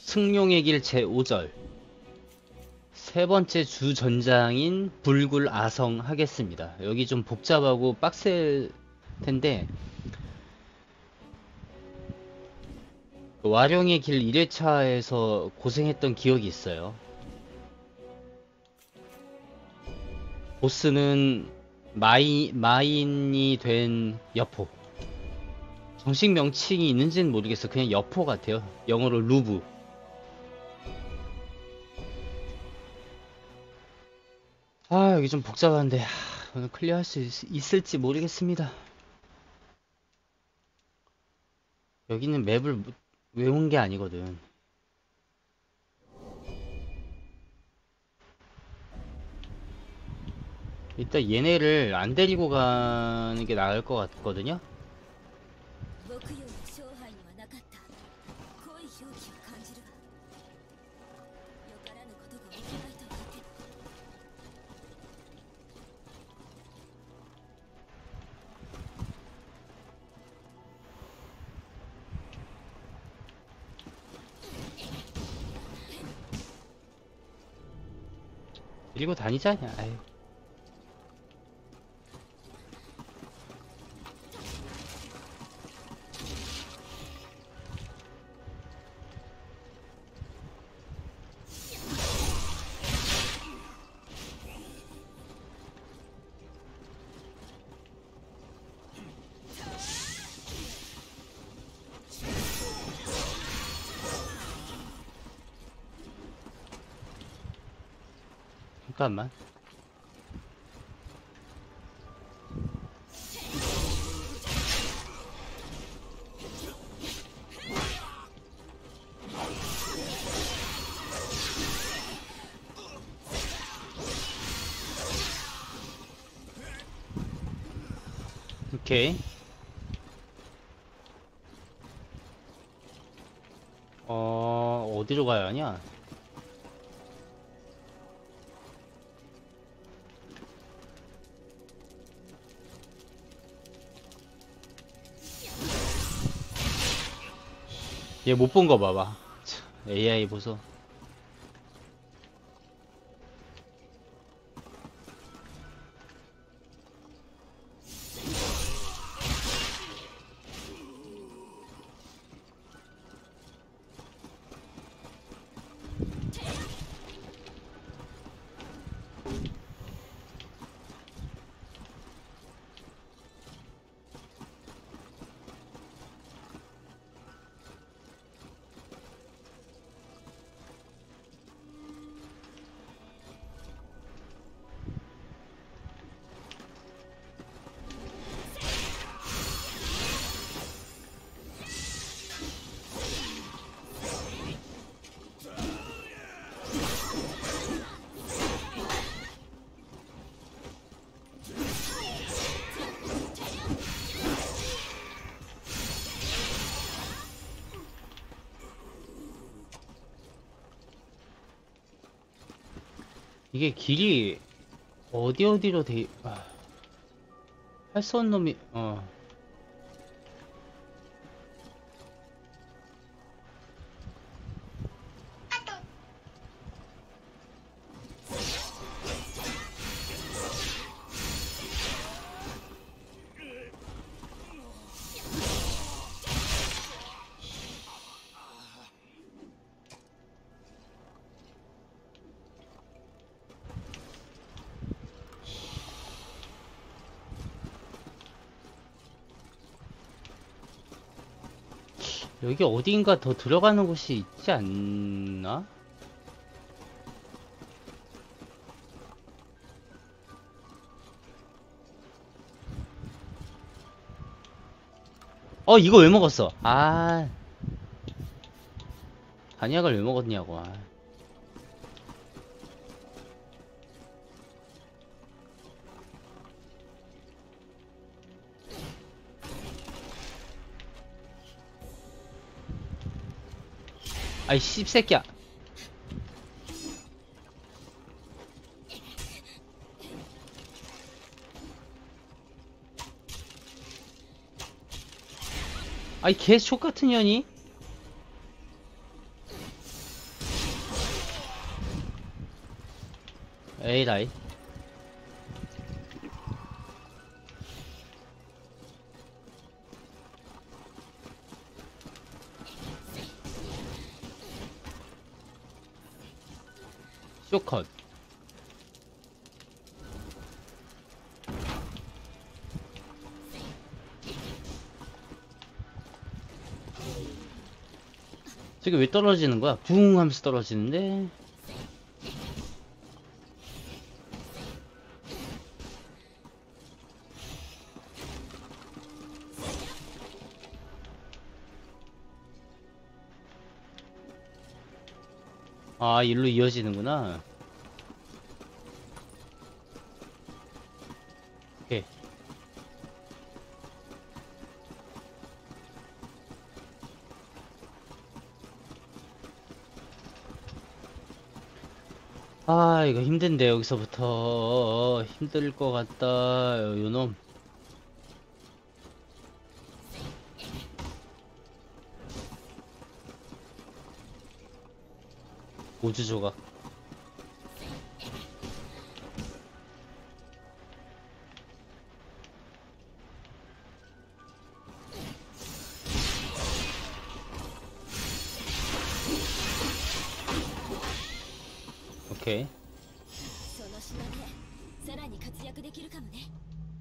승룡의 길 제5절 세 번째 주 전장인 불굴 아성 하겠습니다. 여기 좀 복잡하고 빡셀 텐데 그 와룡의 길 1회차에서 고생했던 기억이 있어요. 보스는 마인이 된 여포. 정식 명칭이 있는지는 모르겠어. 그냥 여포 같아요. 영어로 루브. 아, 여기 좀 복잡한데 오늘 클리어할 수 있을지 모르겠습니다. 여기는 맵을 외운 게 아니거든. 일단 얘네를 안 데리고 가는 게 나을 것 같거든요. 僕より勝敗にはなかった。好意表記を感じるわ。よからぬことが起きないといいけど。 데리고 다니자냐. 아유. 잠깐만. 오케이. 어디로 가야 하냐? 얘 못 본 거 봐봐. AI 보소. 이게 길이 어디로 할 수 없는 놈이 여기 어딘가 더 들어가는 곳이 있지 않나? 이거 왜 먹었어? 단약을 왜 먹었냐고. 아이 씹새끼야. 아이 개 족같은 년이. 에이라이. 쇼컷. 저게 왜 떨어지는 거야? 붕 하면서 떨어지는데. 아, 일로 이어지는구나. 오케이. 아, 이거 힘든데, 여기서부터. 힘들 것 같다, 요놈. 우주 조각. 오케이. その島でさらに活躍できるかもね。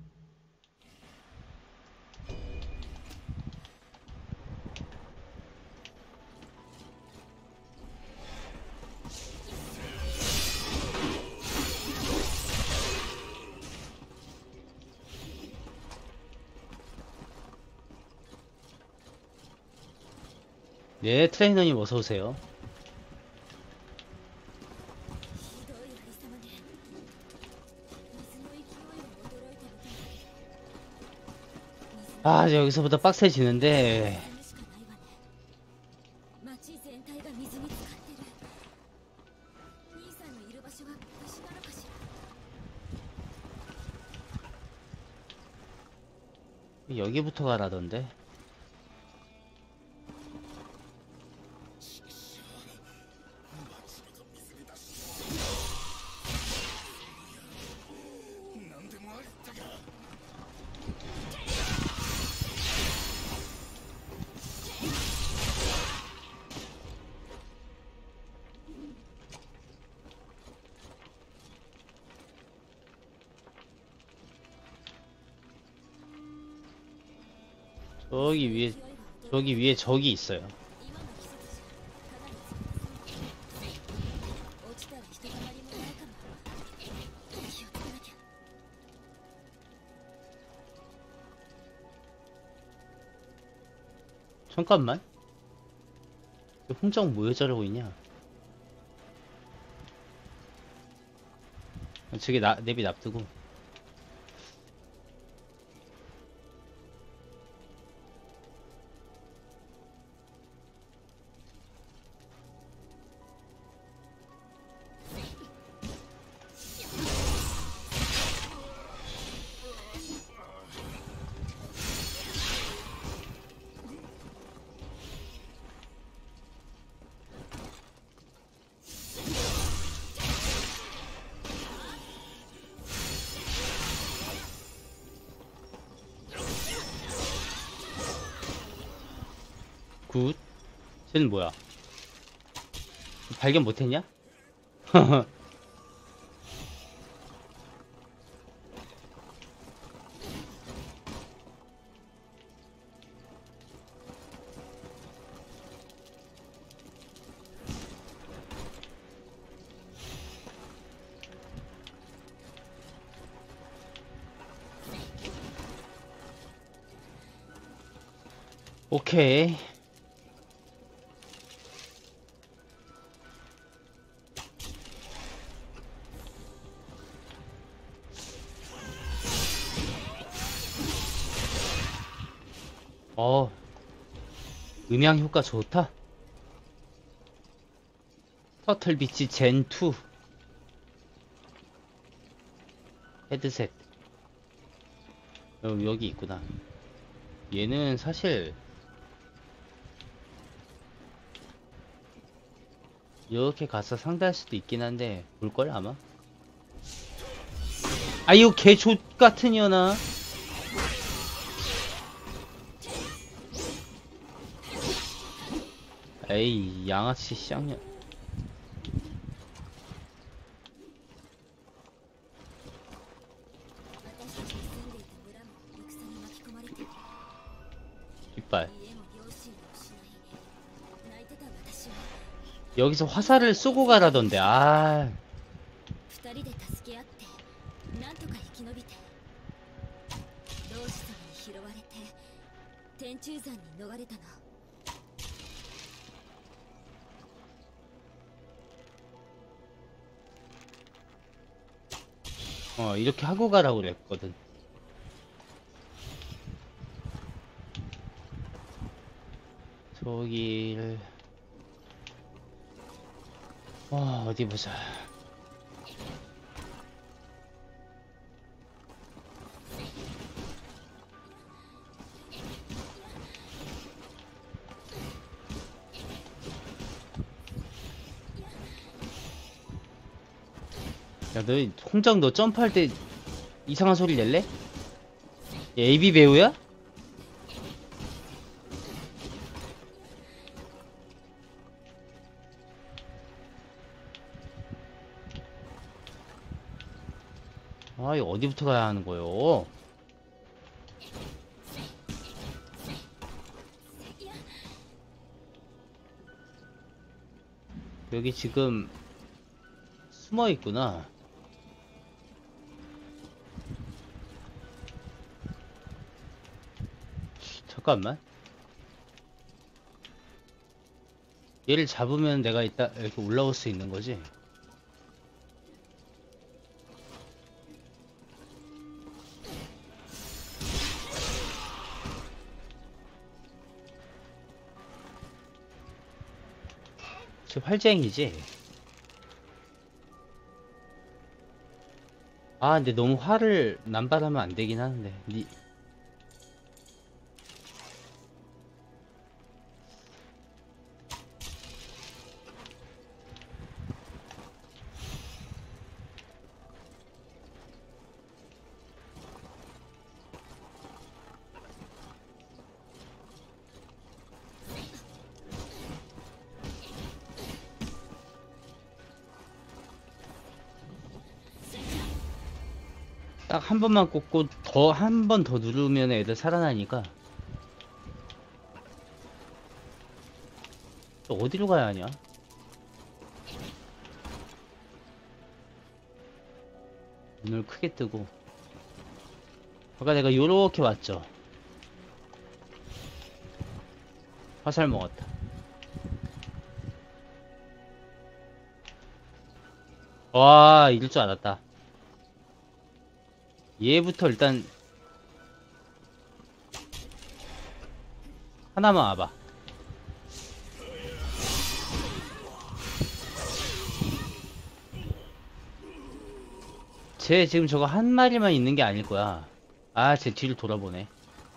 네, 트레이너님 어서오세요. ひどいありさまね。水の勢いを驚いてみたんだけど。 아, 이제 여기서부터 빡세지는데. 水しかないわね。町全体が水に浸かってる。兄さんのいる場所は私なのかしら。 여기부터 가라던데. 저기 위에 적이 있어요. 今の季節じゃかなり強そう。落ちたらひとたまりもないかも。気をつけなきゃ。 잠깐만. 홍정 뭐 저러고 있냐? 저기 내비 놔두고. 굿. 쟤는 뭐야? 발견 못했냐? 오케이. 음향 효과 좋다. 터틀 비치 젠2 헤드셋. 여기 있구나. 얘는 사실 이렇게 가서 상대할 수도 있긴 한데 볼걸 아마? 아유 개 족같은 년아. 에이 양아치 쌍년. 이빨. 여기서 화살을 쏘고 가라던데. 아 二人で助け合ってなんとか生き延びて老子様に拾われて天中山に逃れたの。 이렇게 하고 가라고 그랬거든. 저기를 어디 보자. 야, 너 홍정 너 점프할 때 이상한 소리 낼래? 얘 AB 배우야? 아, 이거 어디부터 가야 하는 거요? 여기 지금 숨어 있구나. 잠깐만. 얘를 잡으면 내가 이따 이렇게 올라올 수 있는 거지. 저 활쟁이지. 아, 근데 너무 화를 남발하면 안 되긴 하는데. 딱 한 번만 꽂고 더 한 번 더 누르면 애들 살아나니까. 또 어디로 가야 하냐? 눈을 크게 뜨고. 아까 내가 요렇게 왔죠. 화살 먹었다. 와, 이럴 줄 알았다. 얘부터 일단 하나만 와봐. 쟤 지금 저거 한 마리만 있는 게 아닐 거야. 아, 쟤 뒤를 돌아보네.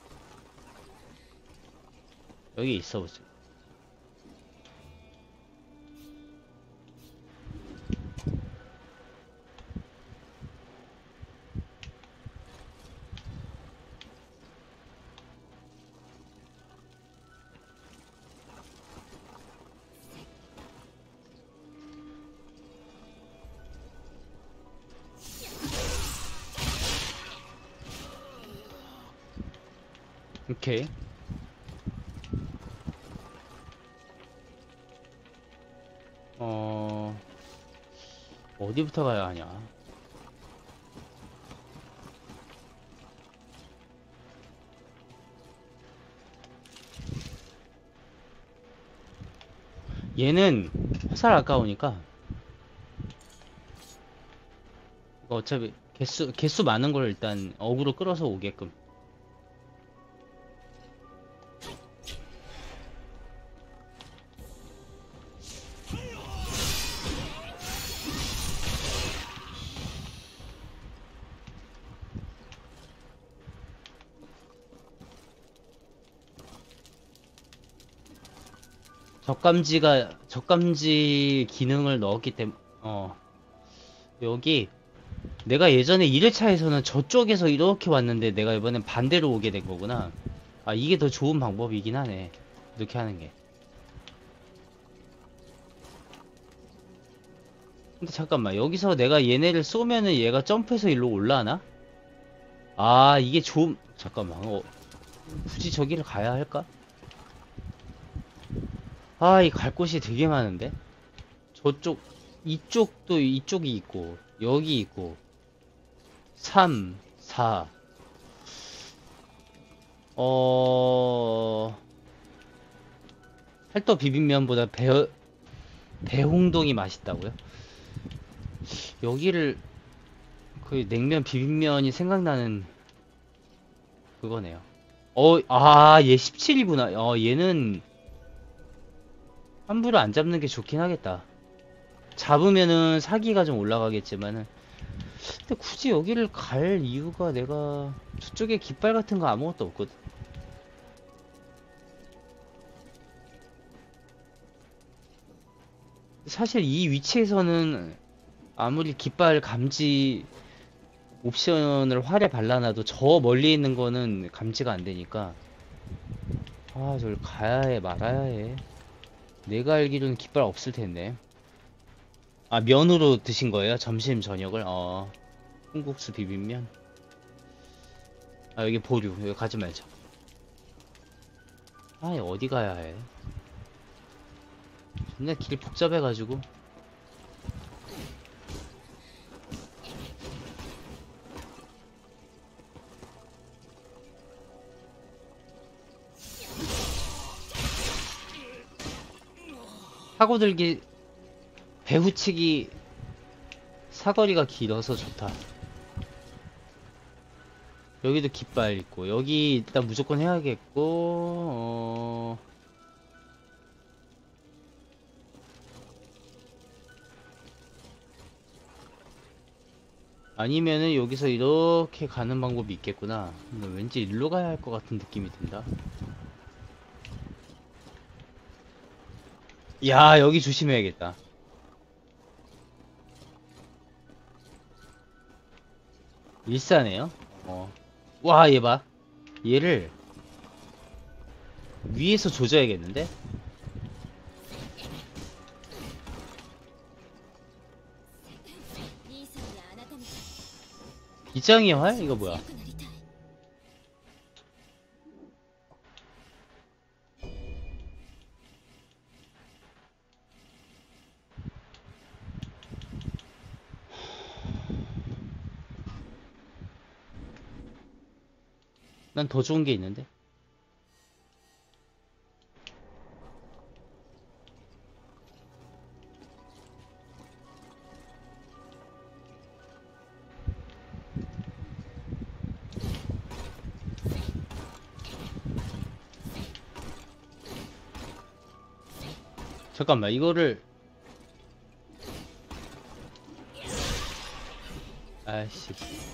여기 있어 보지. 오케이. 어디부터 가야 하냐? 얘는 화살 아까우니까 이거 어차피 개수 많은 걸 일단 어그로 끌어서 오게끔. 적감지 기능을 넣었기 때문에 여기 내가 예전에 1회차에서는 저쪽에서 이렇게 왔는데 내가 이번엔 반대로 오게 된 거구나. 아, 이게 더 좋은 방법이긴 하네. 이렇게 하는 게. 근데 잠깐만, 여기서 내가 얘네를 쏘면은 얘가 점프해서 일로 올라가나? 아, 이게 좀, 잠깐만, 굳이 저기를 가야 할까? 아, 이 갈 곳이 되게 많은데? 저쪽, 이쪽도 이쪽이 있고, 여기 있고, 3, 4, 팔도 비빔면보다 배홍동이 맛있다고요? 여기를, 그 냉면 비빔면이 생각나는 그거네요. 얘 17이구나. 얘는 함부로 안 잡는 게 좋긴 하겠다. 잡으면은 사기가 좀 올라가겠지만은. 근데 굳이 여기를 갈 이유가 내가 저쪽에 깃발 같은 거 아무것도 없거든. 사실 이 위치에서는 아무리 깃발 감지 옵션을 활에 발라놔도 저 멀리 있는 거는 감지가 안 되니까. 아, 저걸 가야 해, 말아야 해. 내가 알기로는 깃발 없을 텐데. 아, 면으로 드신 거예요? 점심, 저녁을? 콩국수 비빔면? 아, 여기 보류. 여기 가지 말자. 아, 이거 어디 가야 해? 존나 길 복잡해가지고. 사고들기, 배후치기, 사거리가 길어서 좋다. 여기도 깃발 있고, 여기 일단 무조건 해야겠고, 아니면은 여기서 이렇게 가는 방법이 있겠구나. 근데 왠지 일로 가야 할 것 같은 느낌이 든다. 야, 여기 조심해야겠다. 일사네요. 와, 얘 봐. 얘를 위에서 조져야겠는데? 이장의 활? 이거 뭐야? 난 더 좋은 게 있는데? 잠깐만, 이거를. 아이씨.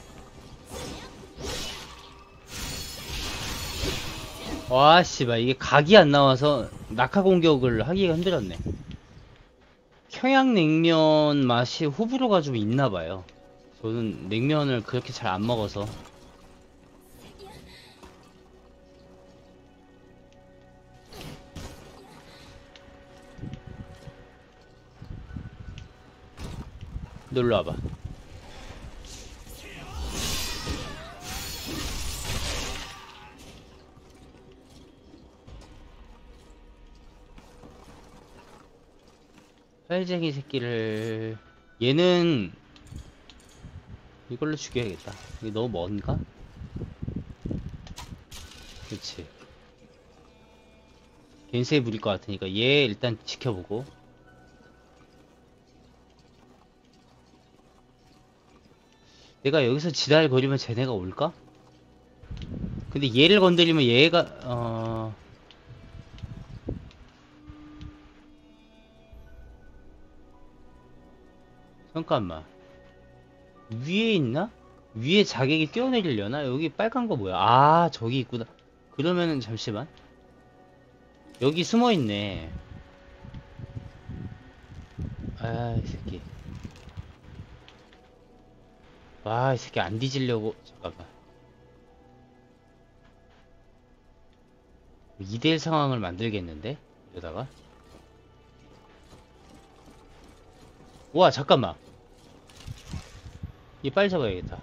와, 씨발, 이게 각이 안 나와서 낙하 공격을 하기가 힘들었네. 평양냉면 맛이 호불호가 좀 있나봐요. 저는 냉면을 그렇게 잘 안 먹어서. 놀러 와봐. 빨쟁이 새끼를. 얘는 이걸로 죽여야겠다. 이게 너무 먼가? 그치. 겐세이 부릴 것 같으니까 얘 일단 지켜보고. 내가 여기서 지랄거리면 쟤네가 올까? 근데 얘를 건드리면 얘가 잠깐만, 위에 있나? 위에 자객이 뛰어내리려나? 여기 빨간 거 뭐야? 아, 저기 있구나. 그러면은 잠시만, 여기 숨어있네. 아, 이 새끼. 와, 이 새끼 안 뒤지려고. 잠깐만. 2대1 상황을 만들겠는데? 이러다가. 와, 잠깐만. 얘 빨리 잡아야겠다.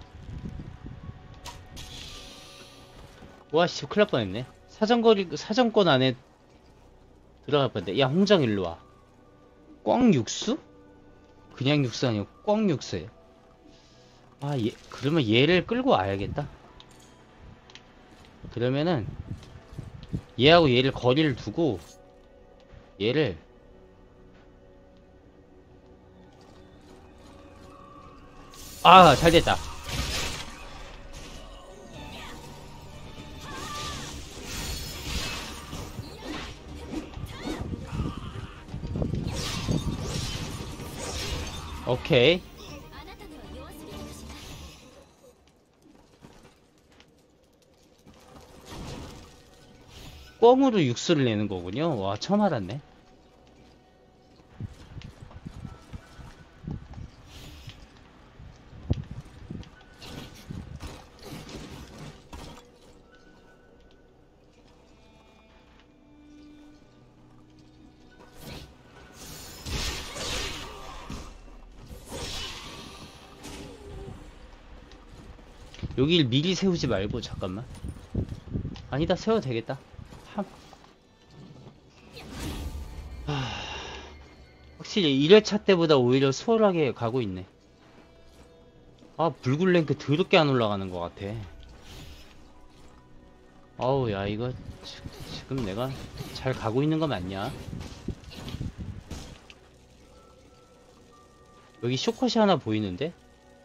와, 씨, 큰일 날 뻔했네. 사정권 안에 들어갈 뻔했네. 야, 홍정 일로 와. 꽝 육수? 그냥 육수 아니고 꽝 육수예요. 아, 그러면 얘를 끌고 와야겠다. 그러면은 얘하고 얘를 거리를 두고 얘를 아, 잘 됐다. 오케이. あなたには弱すぎるかしら。 꽝으로 육수를 내는 거군요. 와, 처음 알았네. 여길 미리 세우지 말고 잠깐만. 아니다, 세워도 되겠다. 하... 확실히 1회차 때보다 오히려 수월하게 가고 있네. 아, 불굴랭크 더럽게 안 올라가는 것 같아. 아우, 야, 이거 지금 내가 잘 가고 있는 거 맞냐? 여기 쇼컷이 하나 보이는데?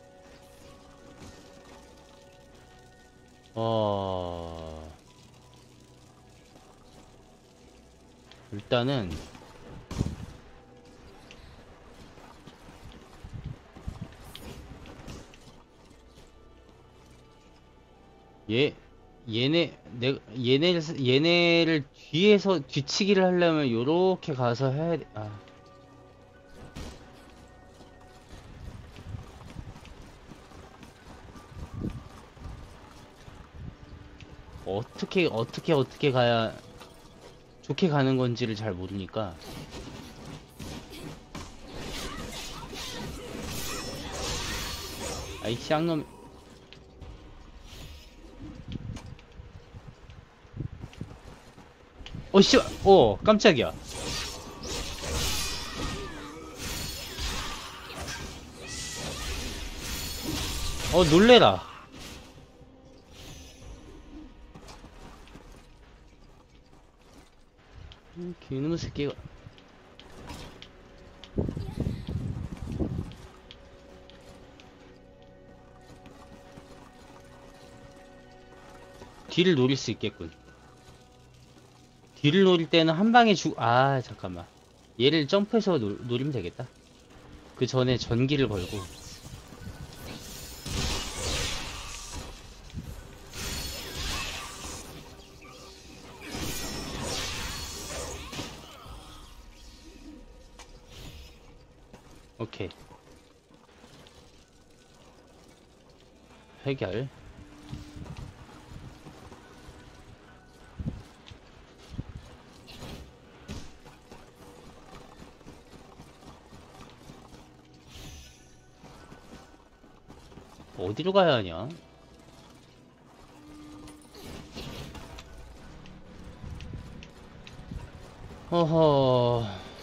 일단은 얘네를 뒤에서 뒤치기를 하려면 요렇게 가서 해야 돼. 아. 어떻게 가야 좋게 가는 건지를 잘 모르니까. 아이 쌍놈. 씨, 깜짝이야. 놀래라. 개놈의 새끼가. 뒤를 노릴 수 있겠군. 뒤를 노릴 때는 한 방에 잠깐만. 얘를 점프해서 노리면 되겠다. 그 전에 전기를 걸고. 오케이. 해결. 어디로 가야 하냐? 허허.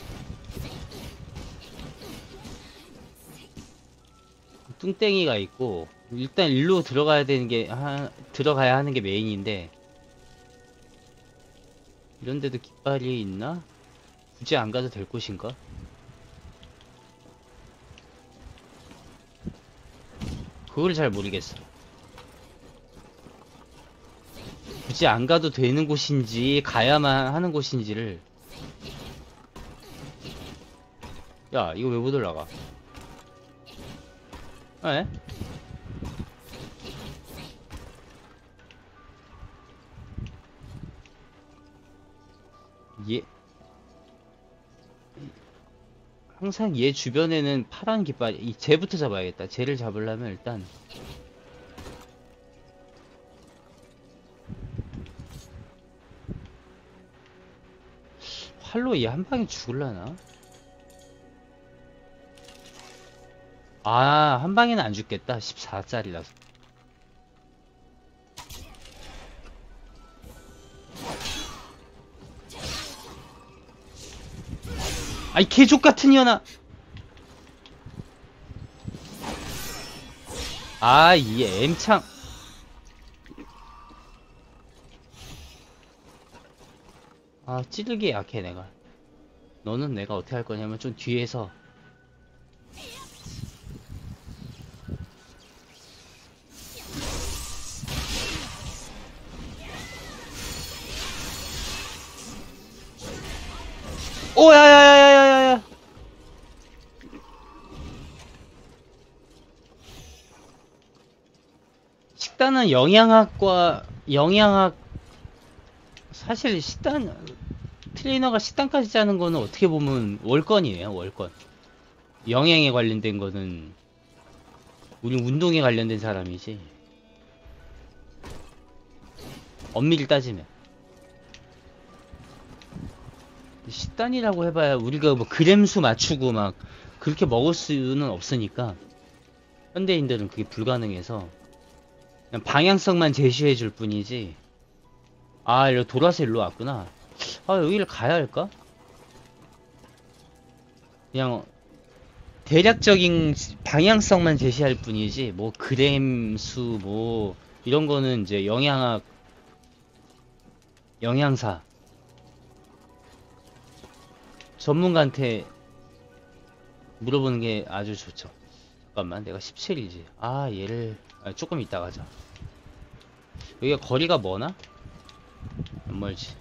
뚱땡이가 있고, 일단 일로 들어가야 하는 게 메인인데, 이런 데도 깃발이 있나? 굳이 안 가도 될 곳인가? 그걸 잘 모르겠어. 굳이 안 가도 되는 곳인지, 가야만 하는 곳인지를. 야, 이거 왜 못 올라가? 에? 얘 항상 얘 주변에는 파란 깃발, 이 쟤부터 잡아야겠다. 쟤를 잡으려면 일단 활로 얘 한 방에 죽을라나? 아, 한 방에는 안 죽겠다. 14짜리라서. 아이, 개족 같은 년아! 아, 이 M창. 아, 찌르기 약해, 내가. 너는 내가 어떻게 할 거냐면 좀 뒤에서. 오, 야야야야야야야! 식단은 영양학, 사실 식단, 트레이너가 식단까지 짜는 거는 어떻게 보면 월권이에요, 월권. 영양에 관련된 거는 우리 운동에 관련된 사람이지. 엄밀히 따지면. 식단이라고 해봐야 우리가 뭐 그램수 맞추고 막 그렇게 먹을 수는 없으니까 현대인들은 그게 불가능해서 그냥 방향성만 제시해 줄 뿐이지. 아, 이거 돌아서 일로 왔구나. 아, 여기를 가야 할까? 그냥 대략적인 방향성만 제시할 뿐이지 뭐 그램수 뭐 이런 거는 이제 영양사 전문가한테 물어보는 게 아주 좋죠. 잠깐만, 내가 17이지. 아, 얘를 조금 이따 가자. 여기가 거리가 머나? 안 멀지.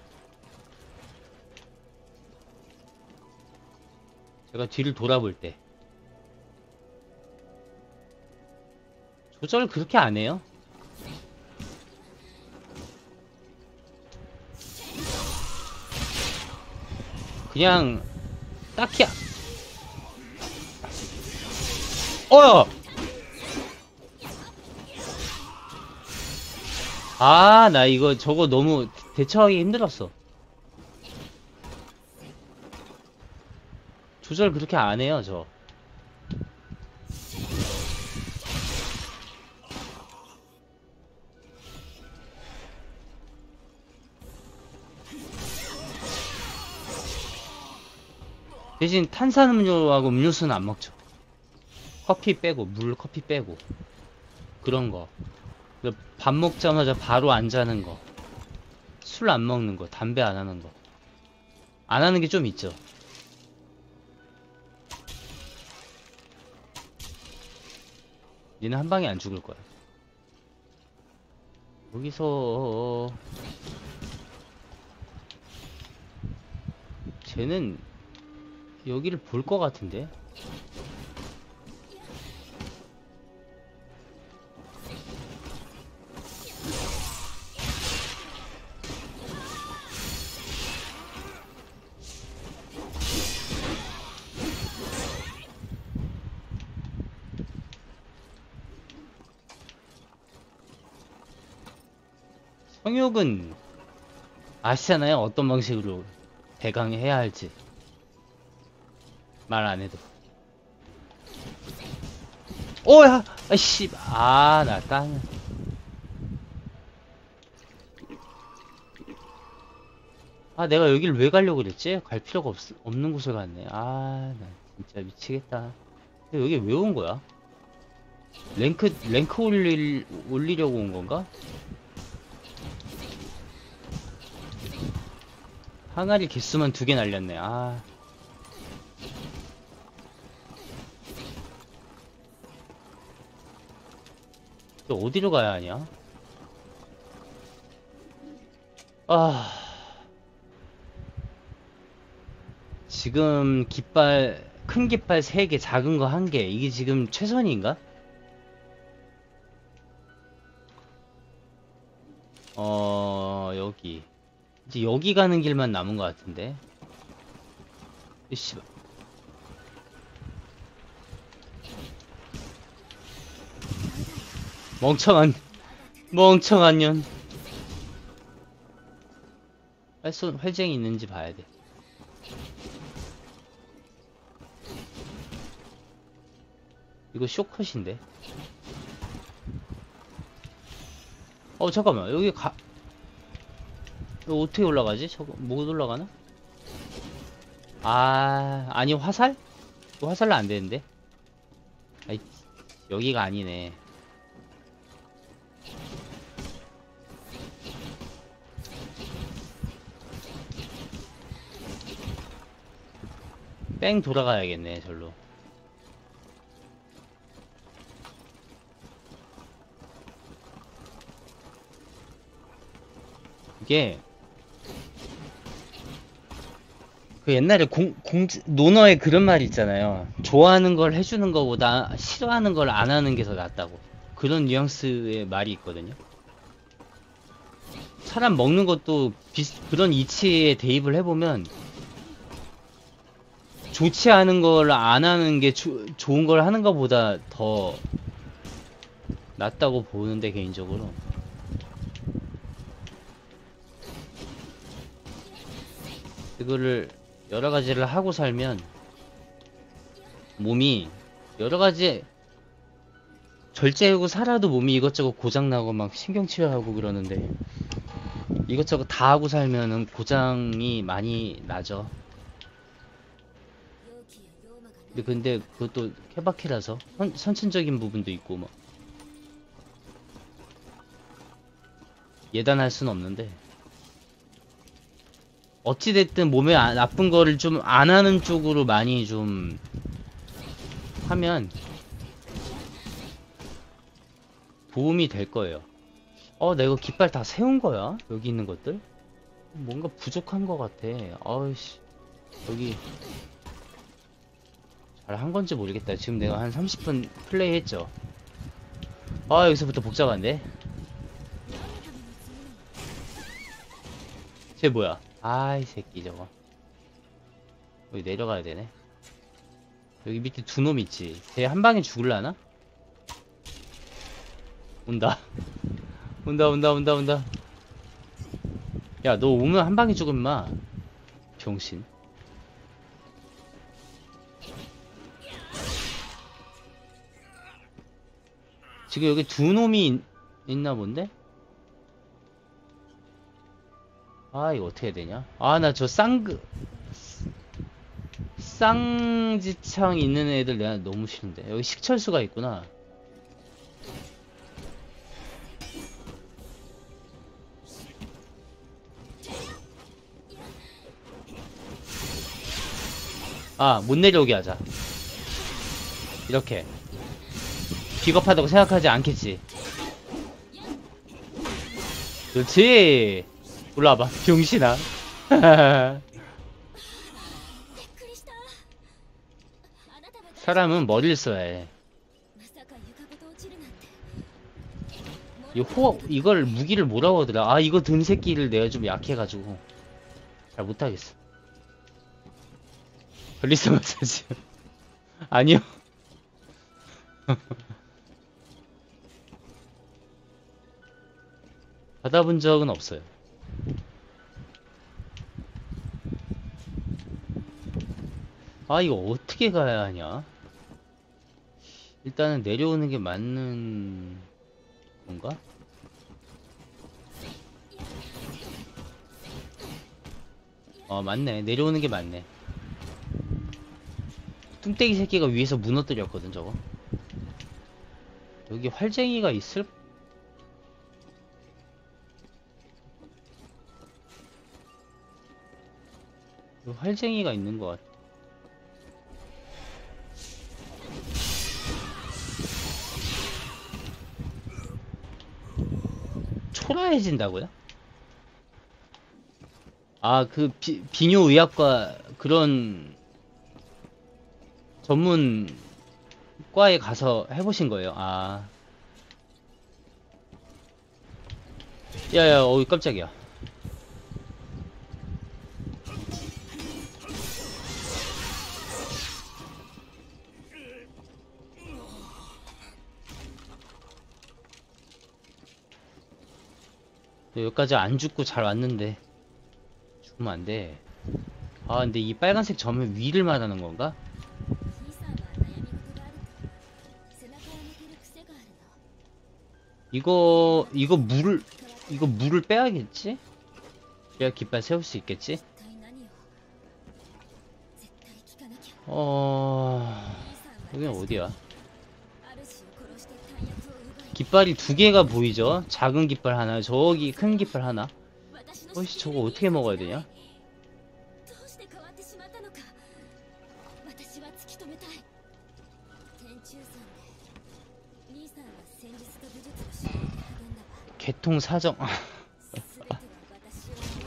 제가 뒤를 돌아볼 때 조절 그렇게 안 해요. 그냥 딱히 어여! 아, 나 이거 저거 너무 대처하기 힘들었어. 조절 그렇게 안 해요, 저. 대신 탄산음료하고 음료수는 안 먹죠. 커피 빼고, 물, 커피 빼고. 그런 거. 밥 먹자마자 바로 안 자는 거. 술 안 먹는 거. 담배 안 하는 거. 안 하는 게 좀 있죠. 얘는 한 방에 안 죽을 거야. 여기서 쟤는 여기를 볼 것 같은데. 성욕은 아시잖아요. 어떤 방식으로 대강해야 할지. 말 안 해도. 오야! 아씨, 아, 나 딴. 아, 내가 여기를 왜 가려고 그랬지? 갈 필요가 없는 곳을 갔네. 아, 나 진짜 미치겠다. 근데 여기 왜 온 거야? 랭크 올리려고 온 건가? 항아리 개수만 2개 날렸네. 아. 또 어디로 가야 하냐? 아. 지금 깃발, 큰 깃발 3개, 작은 거 1개. 이게 지금 최선인가? 여기. 이제 여기 가는 길만 남은 것 같은데. 이씨. 멍청한 년. 활쟁이 있는지 봐야 돼. 이거 쇼컷인데. 잠깐만. 여기 이거 어떻게 올라가지? 저거 못 올라가나? 아니 화살? 이거 화살로 안 되는데. 아이, 여기가 아니네. 뺑 돌아가야겠네, 절로. 이게 그 옛날에 논어에 그런 말 있잖아요. 좋아하는 걸 해주는 것보다 싫어하는 걸 안 하는 게 더 낫다고. 그런 뉘앙스의 말이 있거든요. 사람 먹는 것도 그런 이치에 대입을 해보면 좋지 않은 걸 안 하는 게 좋은 걸 하는 것보다 더 낫다고 보는데, 개인적으로. 이거를 여러 가지를 하고 살면 몸이 여러 가지 절제하고 살아도 몸이 이것저것 고장나고 막 신경치료하고 그러는데, 이것저것 다 하고 살면은 고장이 많이 나죠. 근데 그것도 케바케라서 선천적인 부분도 있고 뭐 예단할 수는 없는데, 어찌됐든 몸에 나쁜 거를 좀 안 하는 쪽으로 많이 좀 하면 도움이 될 거예요. 내가 깃발 다 세운 거야? 여기 있는 것들? 뭔가 부족한 것 같아. 아이씨, 여기 잘 한 건지 모르겠다. 지금 내가 한 30분 플레이 했죠. 여기서부터 복잡한데? 쟤 뭐야? 이 새끼 저거. 여기 내려가야 되네. 여기 밑에 두 놈 있지. 쟤 한 방에 죽을라나? 온다. 온다. 야, 너 오면 한 방에 죽음 마. 병신. 지금 여기 두 놈이 있나 본데? 이거 어떻게 해야 되냐? 나 저 쌍지창 있는 애들 내가 너무 싫은데. 여기 식철수가 있구나. 못 내려오게 하자. 이렇게. 비겁하다고 생각하지 않겠지. 그렇지. 올라와봐, 병신아. 사람은 머리를 써야 해. 이걸 무기를 뭐라고 하더라. 이거 든 새끼를 내가 좀 약해가지고 잘 못하겠어. 글리스 마사지. 아니요. 받아본 적은 없어요. 이거 어떻게 가야 하냐? 일단은 내려오는 게 맞는 건가? 맞네. 내려오는 게 맞네. 뚱땡이 새끼가 위에서 무너뜨렸거든, 저거. 여기 활쟁이가 있을? 여기 활쟁이가 있는 것 같아. 초라해진다고요? 그 비뇨의학과 그런 전문 과에 가서 해보신 거예요? 야야, 어이 깜짝이야. 여기까지 안 죽고 잘 왔는데 죽으면 안 돼. 아, 근데 이 빨간색 점은 위를 말하는 건가? 兄さんは悩み事があると背中を向ける癖があるの。 이거 물을 빼야겠지? 그래야 깃발 세울 수 있겠지? 一体何を絶対聞かなきゃ。 兄さんは 여긴 어디야? 主を殺して弾薬を奪い 깃발이 두 개가 보이죠? 작은 깃발 하나, 저기 큰 깃발 하나. 私の 어이씨, 저거 어떻게 먹어야 되냐? どうして変わってしまったのか私は突き止めたい。天中山で兄さんは戦術と武術を修練に励んだわ。 개통 사정. 全ては私を守る。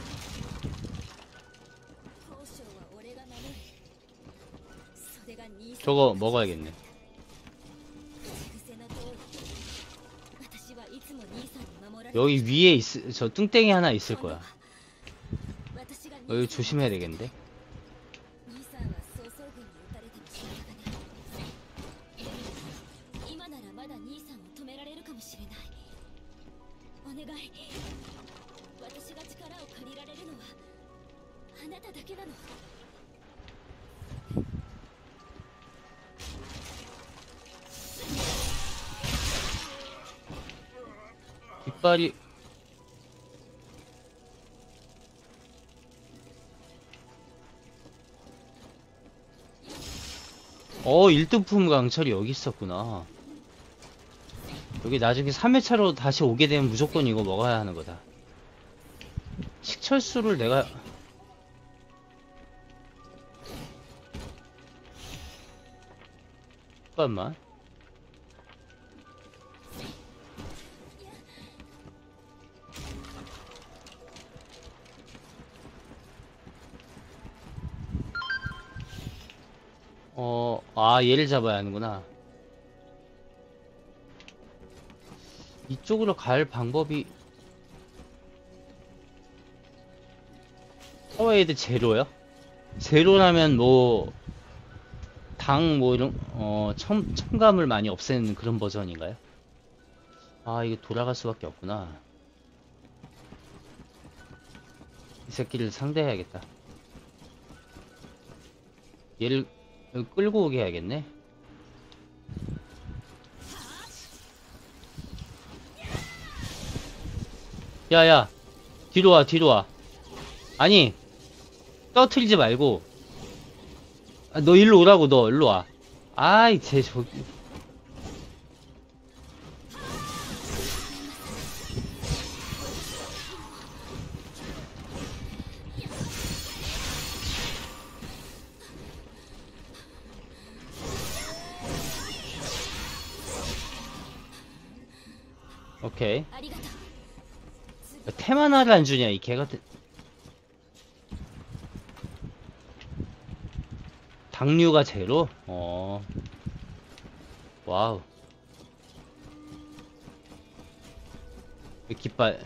宝章は俺が守る。それが兄さん 저거 먹어야겠네. 口癖の通り私はいつも兄さんに守られて 여기 위에 저 뚱땡이 하나 있을 거야. 私が 여기 조심해야 되겠는데? 兄さんは曹操軍に撃たれても仕方がない。でも今ならまだ兄さんを止められるかもしれない。お願い。私が力を借りられるのはあなただけなの。 깃발이 일등품 강철이 여기 있었구나. 여기 나중에 3회차로 다시 오게 되면 무조건 이거 먹어야 하는 거다. 식철수를 내가 잠깐만. 얘를 잡아야 하는구나. 이쪽으로 갈 방법이 파워에이드 제로요? 제로라면 뭐 당 뭐 이런 첨가물 많이 없애는 그런 버전인가요? 아, 이게 돌아갈 수밖에 없구나. 이 새끼를 상대해야겠다. 얘를 끌고 오게 해야겠네. 야야, 뒤로 와, 뒤로 와. 아니, 떨어뜨리지 말고. 아, 너 일로 오라고. 너 일로 와. 아이, 저기. 오케이. ありがとう。 테마나를 안 주냐, 이 개같은. 당류가 제로? 와우. 깃발.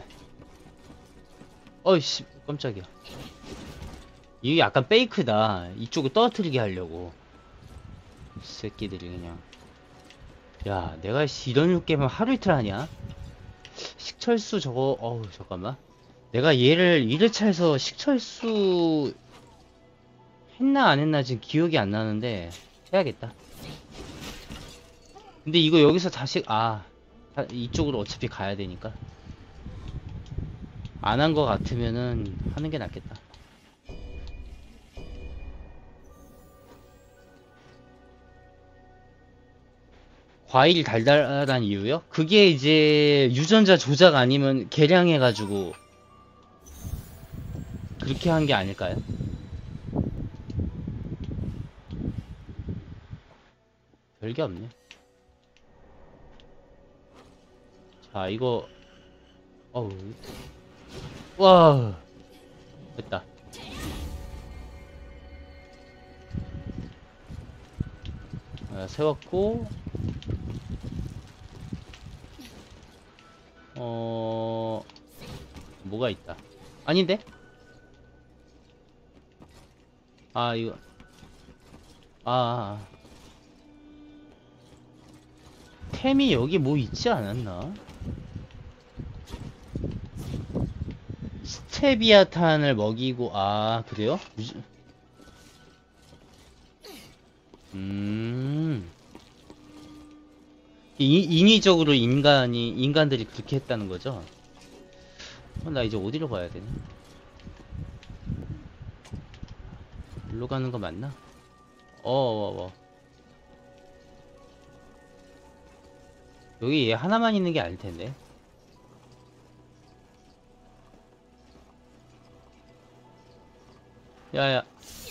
어이씨, 깜짝이야. 이게 약간 페이크다. 이쪽을 떨어뜨리게 하려고. 이 새끼들이 그냥. 야, 내가 이런 게임을 하루 이틀 하냐? 식철수 저거, 잠깐만. 내가 얘를 1회차에서 식철수 했나 안 했나 지금 기억이 안 나는데 해야겠다. 근데 이거 여기서 다시 이쪽으로 어차피 가야 되니까 안 한 거 같으면은 하는 게 낫겠다. 과일 달달한 이유요? 그게 이제 유전자 조작 아니면 개량해가지고 그렇게 한 게 아닐까요? 별게 없네. 자, 이거 와, 됐다. 세웠고 뭐가 있다. 아닌데? 이거 템이 여기 뭐 있지 않았나? 스테비아탄을 먹이고, 아, 그래요? 음. 인위적으로 인간들이 그렇게 했다는 거죠? 나 이제 어디로 가야 되나? 일로 가는 거 맞나? 여기 얘 하나만 있는 게 아닐 텐데. 야야.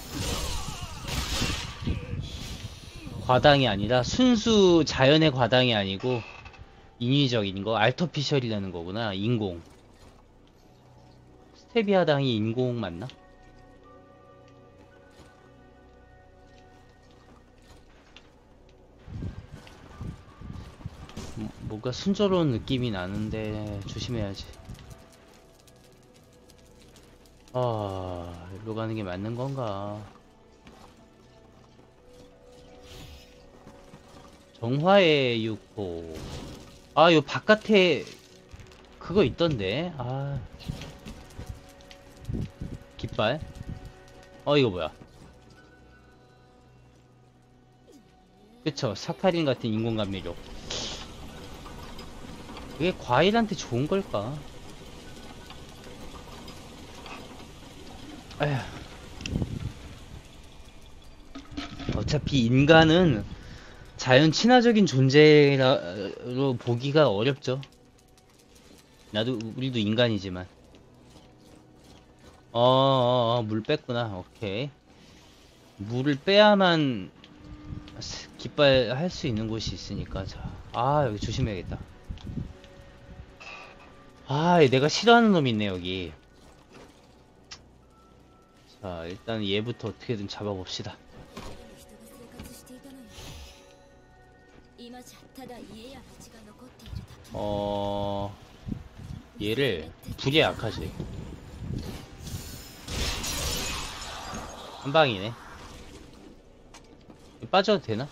과당이 아니라 순수 자연의 과당이 아니고 인위적인 거, 알터피셜이라는 거구나. 인공. 스테비아당이 인공 맞나? 뭔가 순조로운 느낌이 나는데 조심해야지. 일로 가는 게 맞는 건가? 정화의 육호. 요 바깥에 그거 있던데. 깃발. 이거 뭐야? 그쵸, 사카린 같은 인공 감미료. 그게 과일한테 좋은 걸까? 에휴. 어차피 인간은 자연 친화적인 존재로 보기가 어렵죠. 우리도 인간이지만. 물 뺐구나. 오케이. 물을 빼야만 깃발 할 수 있는 곳이 있으니까. 자, 여기 조심해야겠다. 내가 싫어하는 놈이 있네, 여기. 자, 일단 얘부터 어떻게든 잡아봅시다. 今じゃただ家や土地が残っているだけ。 얘를 불에 약하지. 한 방이네. 빠져도 되나?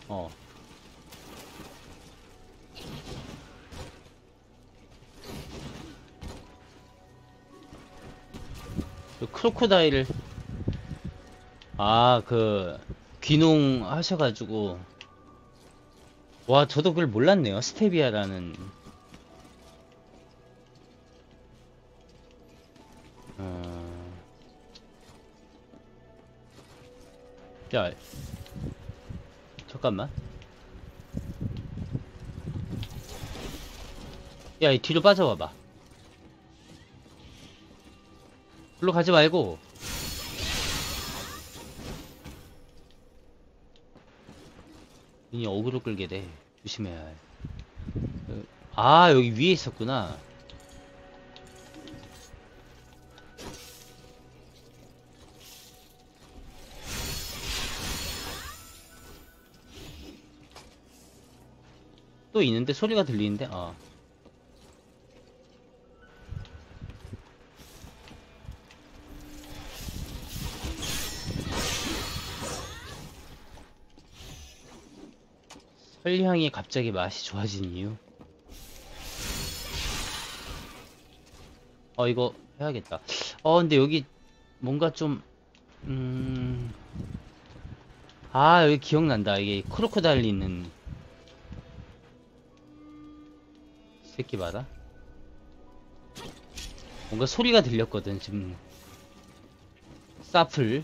크로코다일을 귀농 하셔가지고. 와, 저도 그걸 몰랐네요. 스테비아라는. 야, 잠깐만. 야, 이 뒤로 빠져봐봐. 글로 가지 말고. 괜히 어그로 끌게 돼. 조심해야 해. 여기 위에 있었구나. 또 있는데 소리가 들리는데. 설향이 갑자기 맛이 좋아진 이유. 이거 해야겠다. 근데 여기 뭔가 좀 여기 기억난다. 이게 크로코다일 있는 새끼 봐라. 뭔가 소리가 들렸거든 지금. 사플.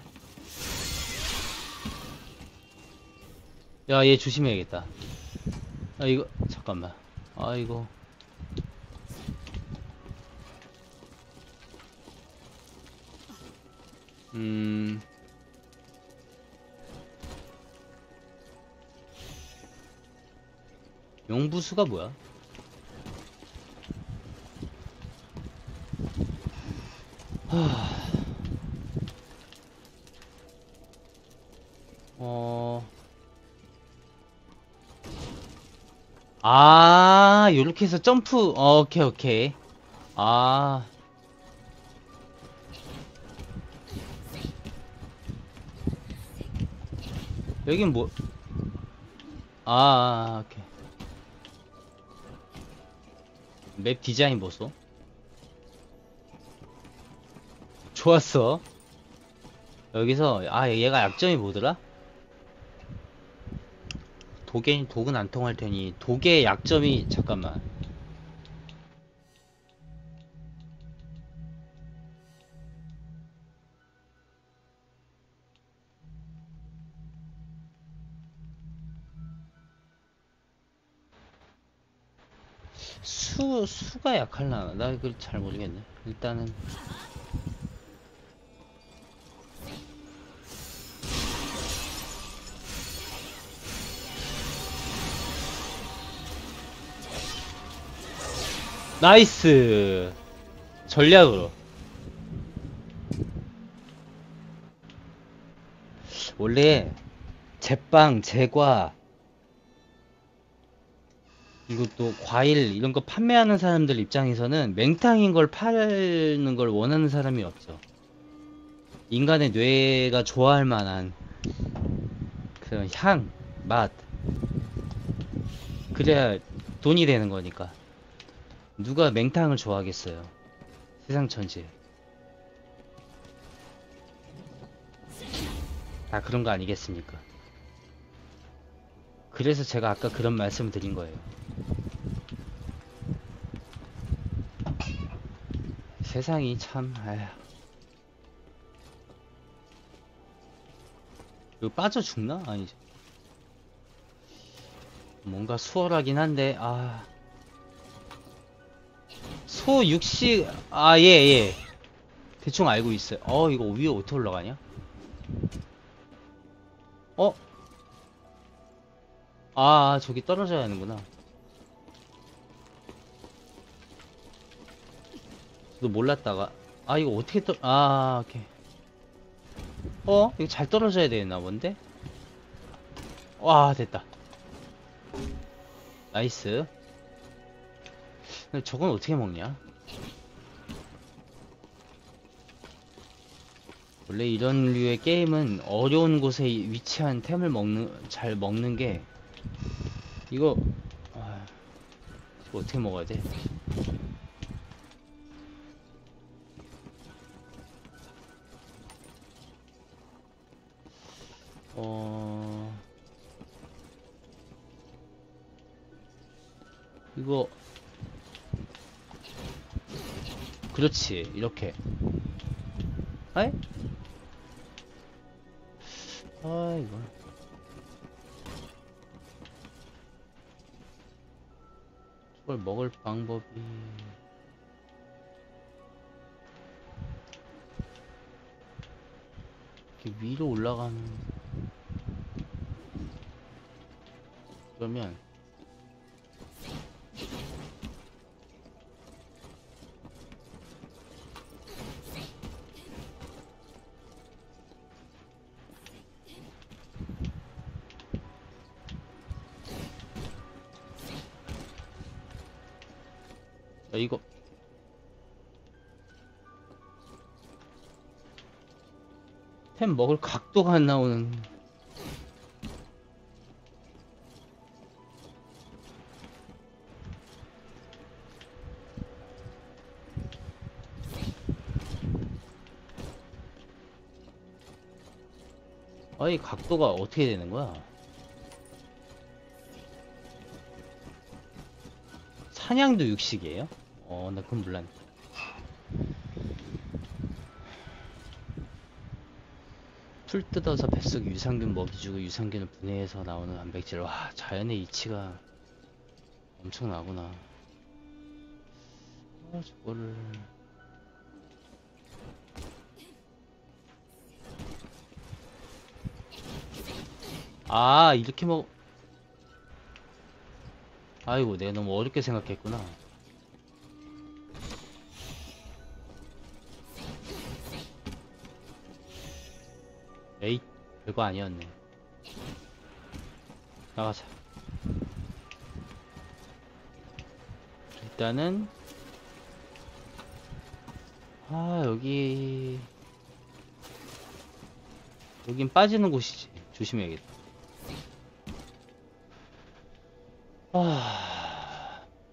야, 얘 조심해야겠다. 이거 잠깐만. 이거 용부수가 뭐야? 요렇게 해서 점프. 오케이, 오케이. 여긴 뭐, 오케이. 맵 디자인 보소. 좋았어. 여기서 아 얘가 약점이 뭐더라? 독은 안 통할 테니 독의 약점이 잠깐만. 수가 약할라나? 나 그걸 잘 모르겠네. 일단은 나이스. 전략으로. 원래 제빵, 제과 그리고 또 과일 이런 거 판매하는 사람들 입장에서는 맹탕인 걸 파는 걸 원하는 사람이 없죠. 인간의 뇌가 좋아할 만한 그런 향, 맛, 그래야 돈이 되는 거니까. 누가 맹탕을 좋아하겠어요. 세상 천지에. 다 그런 거 아니겠습니까? 그래서 제가 아까 그런 말씀을 드린 거예요. 세상이 참, 아휴. 이거 빠져 죽나? 아니죠. 뭔가 수월하긴 한데, 아. 소 육식, 아, 예, 예. 대충 알고 있어요. 이거 위에 어떻게 올라가냐? 어? 저기 떨어져야 하는구나. 저도 몰랐다가. 이거 어떻게 오케이. 이거 잘 떨어져야 되나 본데? 와, 됐다. 나이스. 근데 저건 어떻게 먹냐? 원래 이런 류의 게임은 어려운 곳에 위치한 템을 잘 먹는 게, 이거, 이거 어떻게 먹어야 돼? 이거, 그렇지, 이렇게. 아이? 이거. 저걸 먹을 방법이. 이렇게 위로 올라가는. 그러면. 이거 템 먹을 각도가 안 나오는. 이 각도가 어떻게 되는 거야? 사냥도 육식이에요? 나 그건 몰랐네. 풀 뜯어서 뱃속 유산균 먹이주고 유산균을 분해해서 나오는 단백질. 와, 자연의 이치가 엄청나구나. 저거를. 이렇게 아이고, 내가 너무 어렵게 생각했구나. 에이, 별거 아니었네. 나가자. 일단은 여긴 빠지는 곳이지. 조심해야겠다.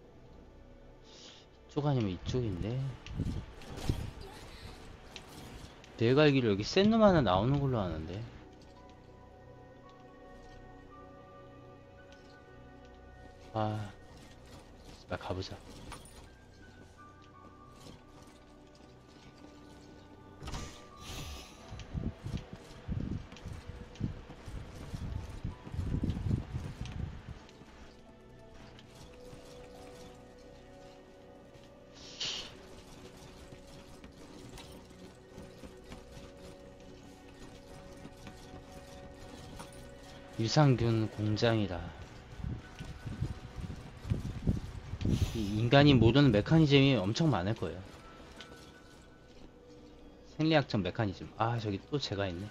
이쪽 아니면 이쪽인데. 내가 알기로 여기 센 놈 하나 나오는 걸로 아는데. 아, 나 가보자. 유산균 공장이다. 이 인간이 모르는 메커니즘이 엄청 많을 거예요. 생리학적 메커니즘. 아, 저기 또 제가 있네.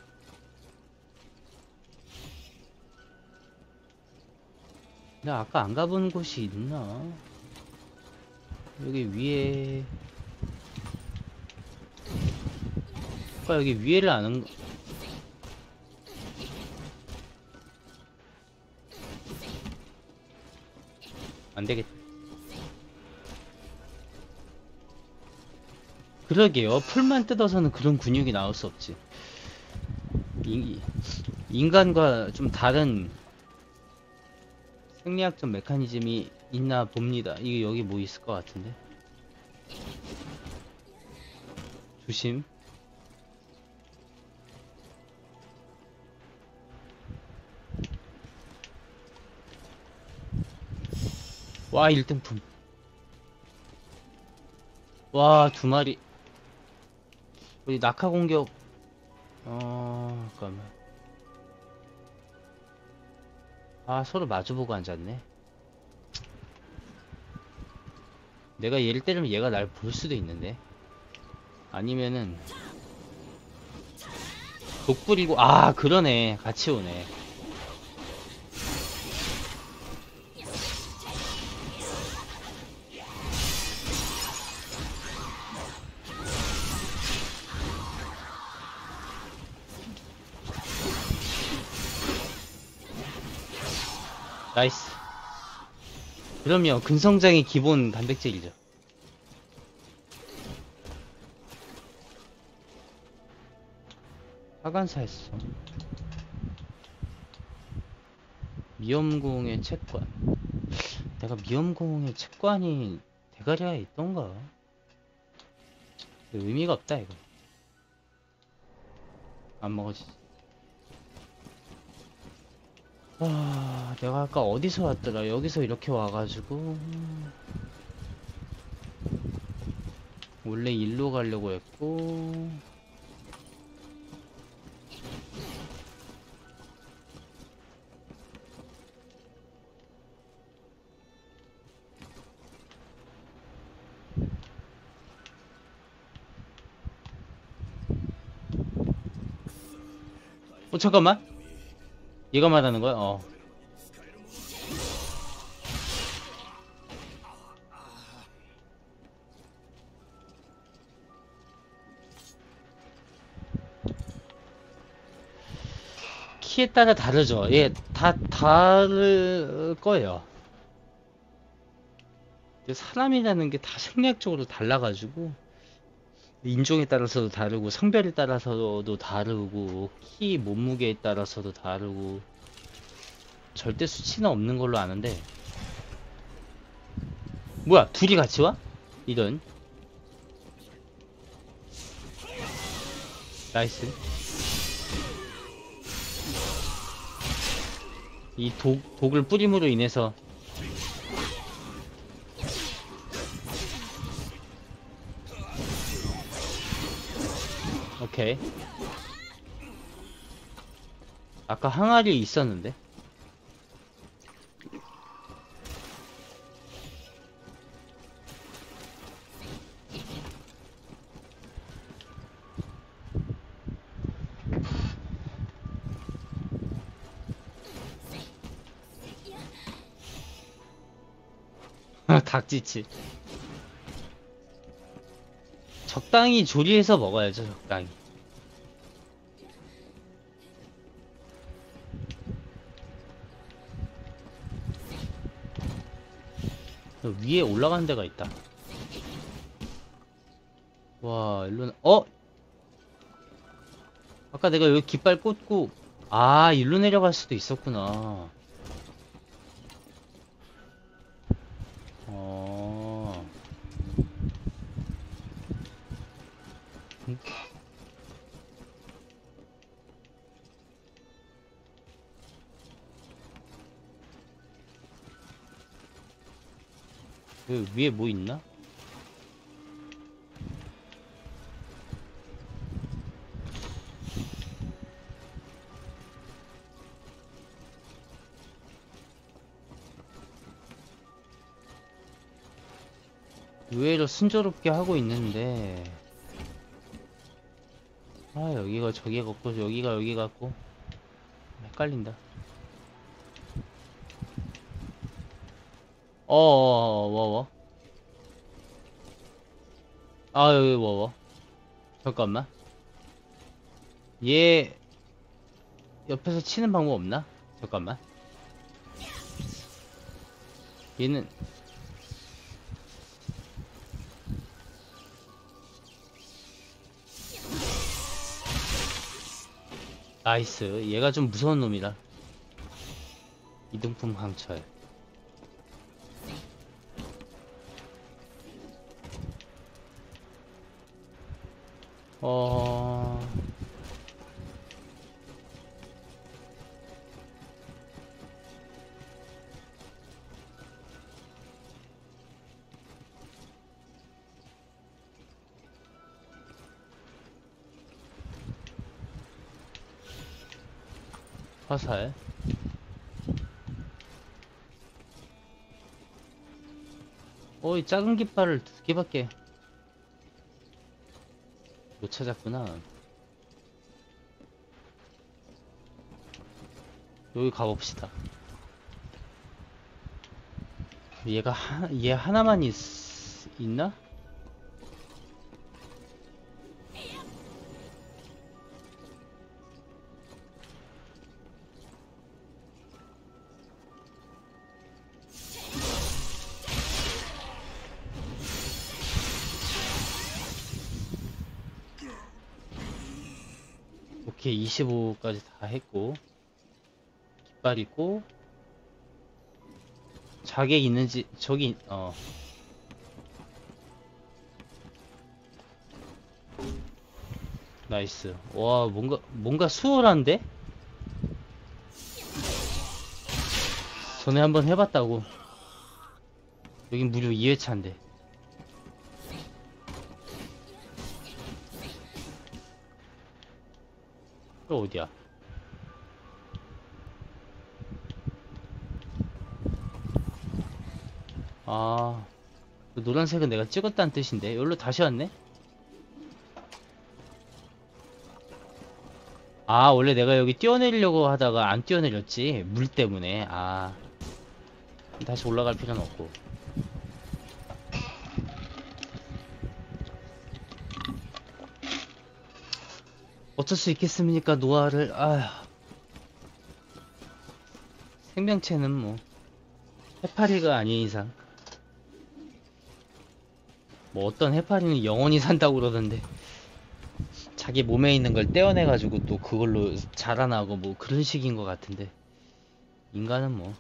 나 아까 안 가본 곳이 있나? 여기 위에. 아까 여기 위에를 아는, 안 되겠다. 그러게요. 풀만 뜯어서는 그런 근육이 나올 수 없지. 인간과 좀 다른 생리학적 메커니즘이 있나 봅니다. 이게 여기 뭐 있을 것 같은데. 조심. 와, 1등품. 와, 두 마리. 우리 낙하 공격. 잠깐만. 아, 서로 마주보고 앉았네. 내가 얘를 때리면 얘가 날 볼 수도 있는데. 아니면은 독 뿌리고. 아, 그러네. 같이 오네. 나이스. 그럼요. 근성장이 기본 단백질이죠. 하관사했어. 미엄공의 채권. 내가 미엄공의 채권이 대가리에 있던가? 의미가 없다 이거. 안 먹어지지. 아, 내가 아까 어디서 왔더라? 여기서 이렇게 와가지고 원래 일로 가려고 했고. 잠깐만. 얘가 말하는 거야? 키에 따라 다르죠. 예, 다 다를 거예요. 사람이라는 게 다 생리학적으로 달라가지고 인종에 따라서도 다르고 성별에 따라서도 다르고 키 몸무게에 따라서도 다르고 절대 수치는 없는 걸로 아는데. 뭐야, 둘이 같이 와? 이런. 나이스. 이 독을 뿌림으로 인해서. 오케이. 아까 항아리 있었는데. 닭지치. 적당히 조리해서 먹어야죠, 적당히. 위에 올라가는 데가 있다. 와, 일로는, 아까 내가 여기 깃발 꽂고, 아, 일로 내려갈 수도 있었구나. 어, 음, 그 위에 뭐 있나? 의외로 순조롭게 하고 있는데, 아, 여기가 저기 같고, 여기가 여기 같고, 헷갈린다. 뭐. 아, 여기 뭐. 잠깐만. 얘, 옆에서 치는 방법 없나? 잠깐만. 얘는, 나이스. 얘가 좀 무서운 놈이다. 이동품 강철. 어, 화살. 이 작은 깃발을 2개밖에 못 찾았구나. 여기 가봅시다. 얘 하나만 있나? 오케이, 25까지 다 했고, 깃발 있고, 자객 있는지, 나이스. 와, 뭔가 수월한데? 전에 한번 해봤다고. 여긴 무려 2회차인데. 또 어디야? 아, 그 노란색은 내가 찍었다는 뜻인데. 여기로 다시 왔네? 아, 원래 내가 여기 뛰어내리려고 하다가 안 뛰어내렸지. 물 때문에. 아, 다시 올라갈 필요는 없고. 어쩔 수 있겠습니까, 노아를. 아휴. 생명체는 뭐, 해파리가 아닌 이상. 뭐, 어떤 해파리는 영원히 산다고 그러던데. 자기 몸에 있는 걸 떼어내가지고 또 그걸로 자라나고 뭐 그런 식인 것 같은데. 인간은 뭐.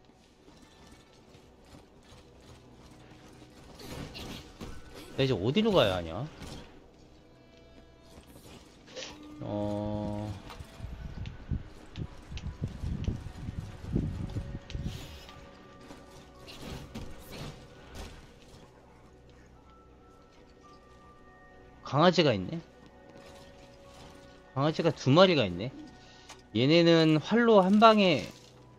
나 이제 어디로 가야 하냐? 어... 강아지가 있네? 강아지가 2마리가 있네? 얘네는 활로 한 방에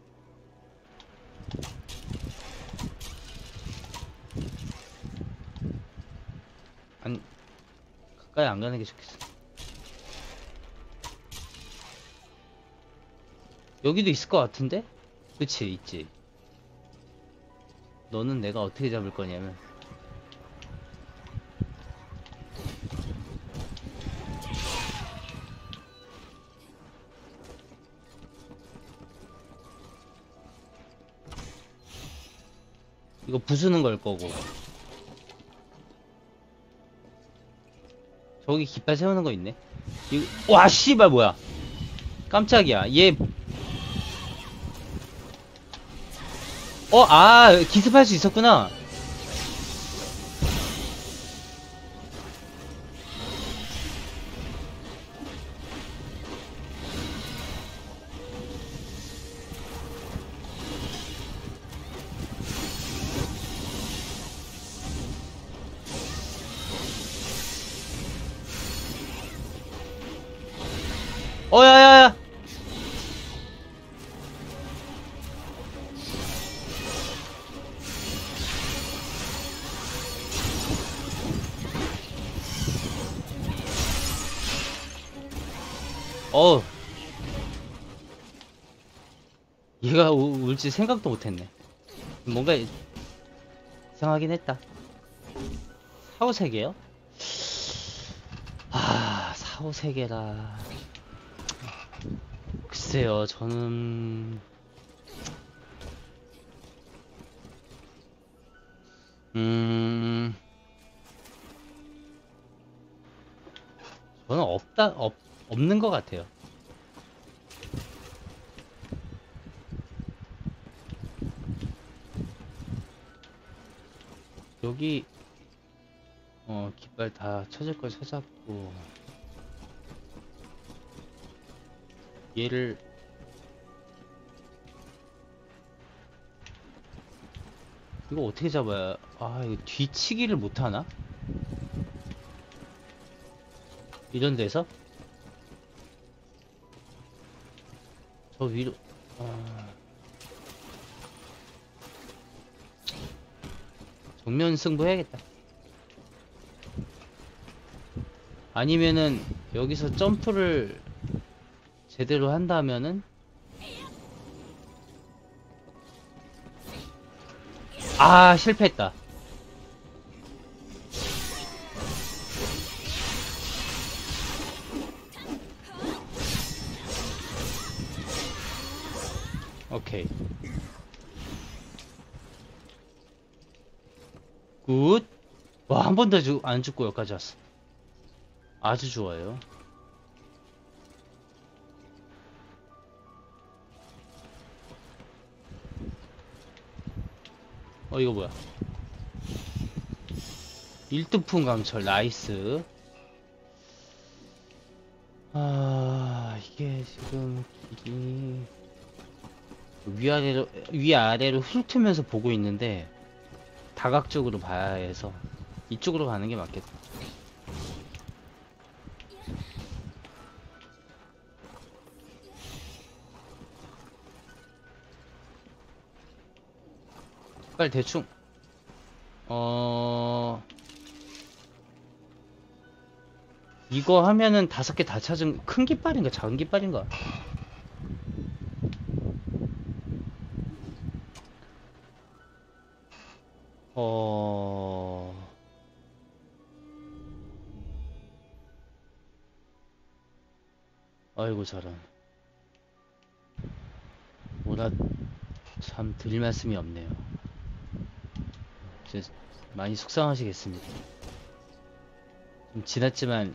안, 가까이 안 가는 게 좋겠어. 여기도 있을 것 같은데? 그치, 있지. 너는 내가 어떻게 잡을 거냐면, 이거 부수는 걸 거고. 저기 깃발 세우는 거 있네. 와, 씨발, 뭐야. 깜짝이야. 얘, 기습할 수 있었구나. 야야야. 어, 얘가 올지 생각도 못했네. 뭔가 이상하긴 했다. 사후 세계요? 사후 세계라. 글쎄요, 저는 음, 저는 없는 것 같아요. 여기 깃발 다 찾을 걸 찾았고, 얘를 이거 어떻게 잡아야? 이거 뒤치기를 못 하나? 이런 데서 저 위로 정면 승부해야겠다. 아니면은 여기서 점프를 제대로 한다면은 실패했다. 오케이. 굿. 와, 한 번도 안 죽고 여기까지 왔어. 아주 좋아요. 이거 뭐야? 일두풍 강철, 나이스. 이게 지금 길이 위아래로 훑으면서 보고 있는데 다각적으로 봐야 해서 이쪽으로 가는 게 맞겠다. 빨리 대충 이거 하면은 5개 다 찾은 큰 깃발인가 작은 깃발인가? 아이고 저런. 뭐라 참 드릴 말씀이 없네요. 이제 많이 속상하시겠습니다. 좀 지났지만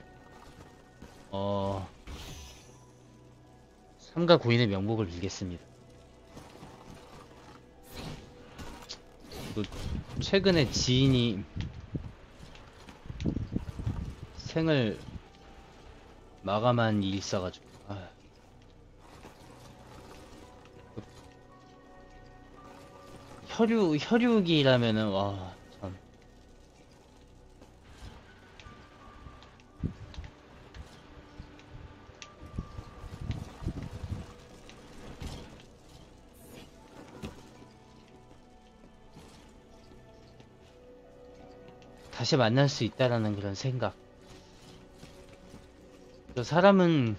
삼가 고인의 명복을 빌겠습니다. 또 최근에 지인이 생을 마감한 일이 있어가지고 혈육이라면은 와 참. 다시 만날 수 있다라는 그런 생각. 저 사람은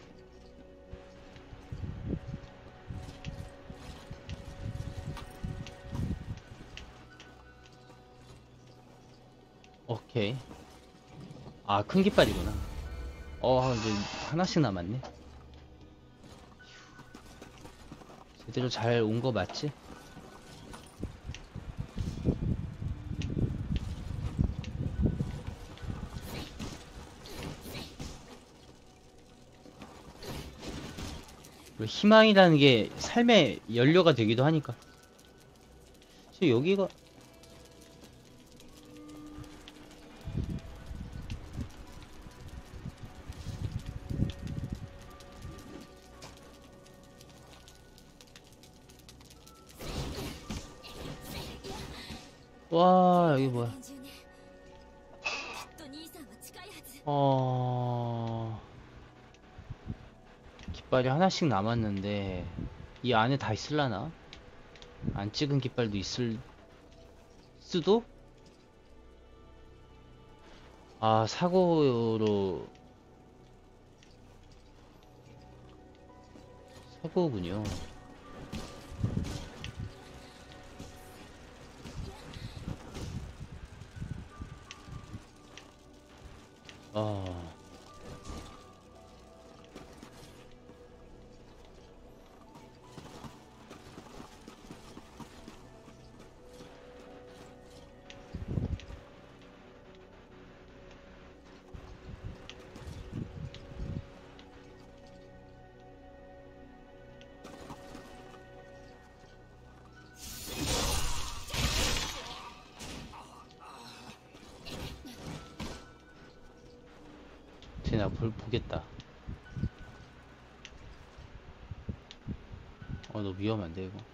오케이. 큰 깃발이구나. 이제 하나씩 남았네. 제대로 잘 온 거 맞지? 희망이라는 게 삶의 연료가 되기도 하니까. 여기가 와 여기 뭐야? 連中ねきっと兄さんは近いはず 깃발이 하나씩 남았는데 이 안에 다 있을라나? 안 찍은 깃발도 있을 수도? 아 사고군요. 아 쟤나 보겠다. 너 위험한데 이거.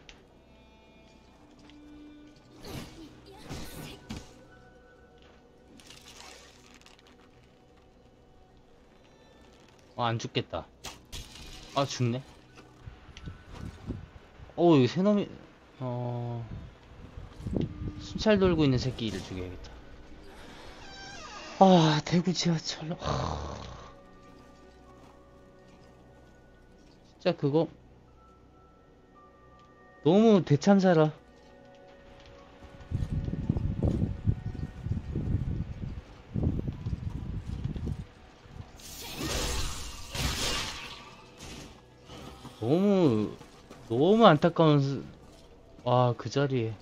안 죽겠다. 아 죽네. 여기 새 놈이 순찰 돌고 있는 새끼를 죽여야겠다. 대구 지하철. 진짜 그거 너무 대참사라. 너무 안타까운 그 자리에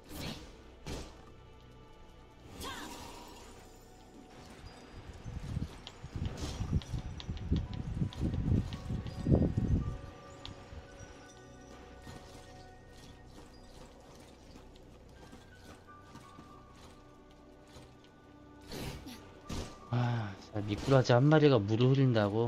미꾸라지 한 마리가 물을 흐린다고.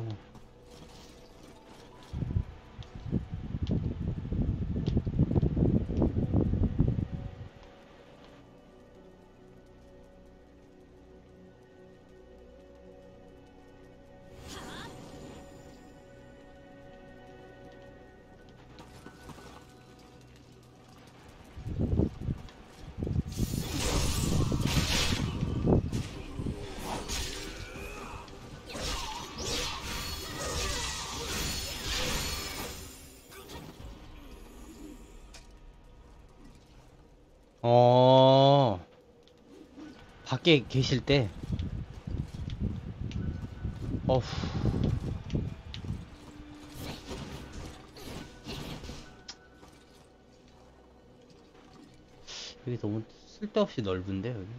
밖에 계실 때 어후 여기 너무 쓸데없이 넓은데 여기.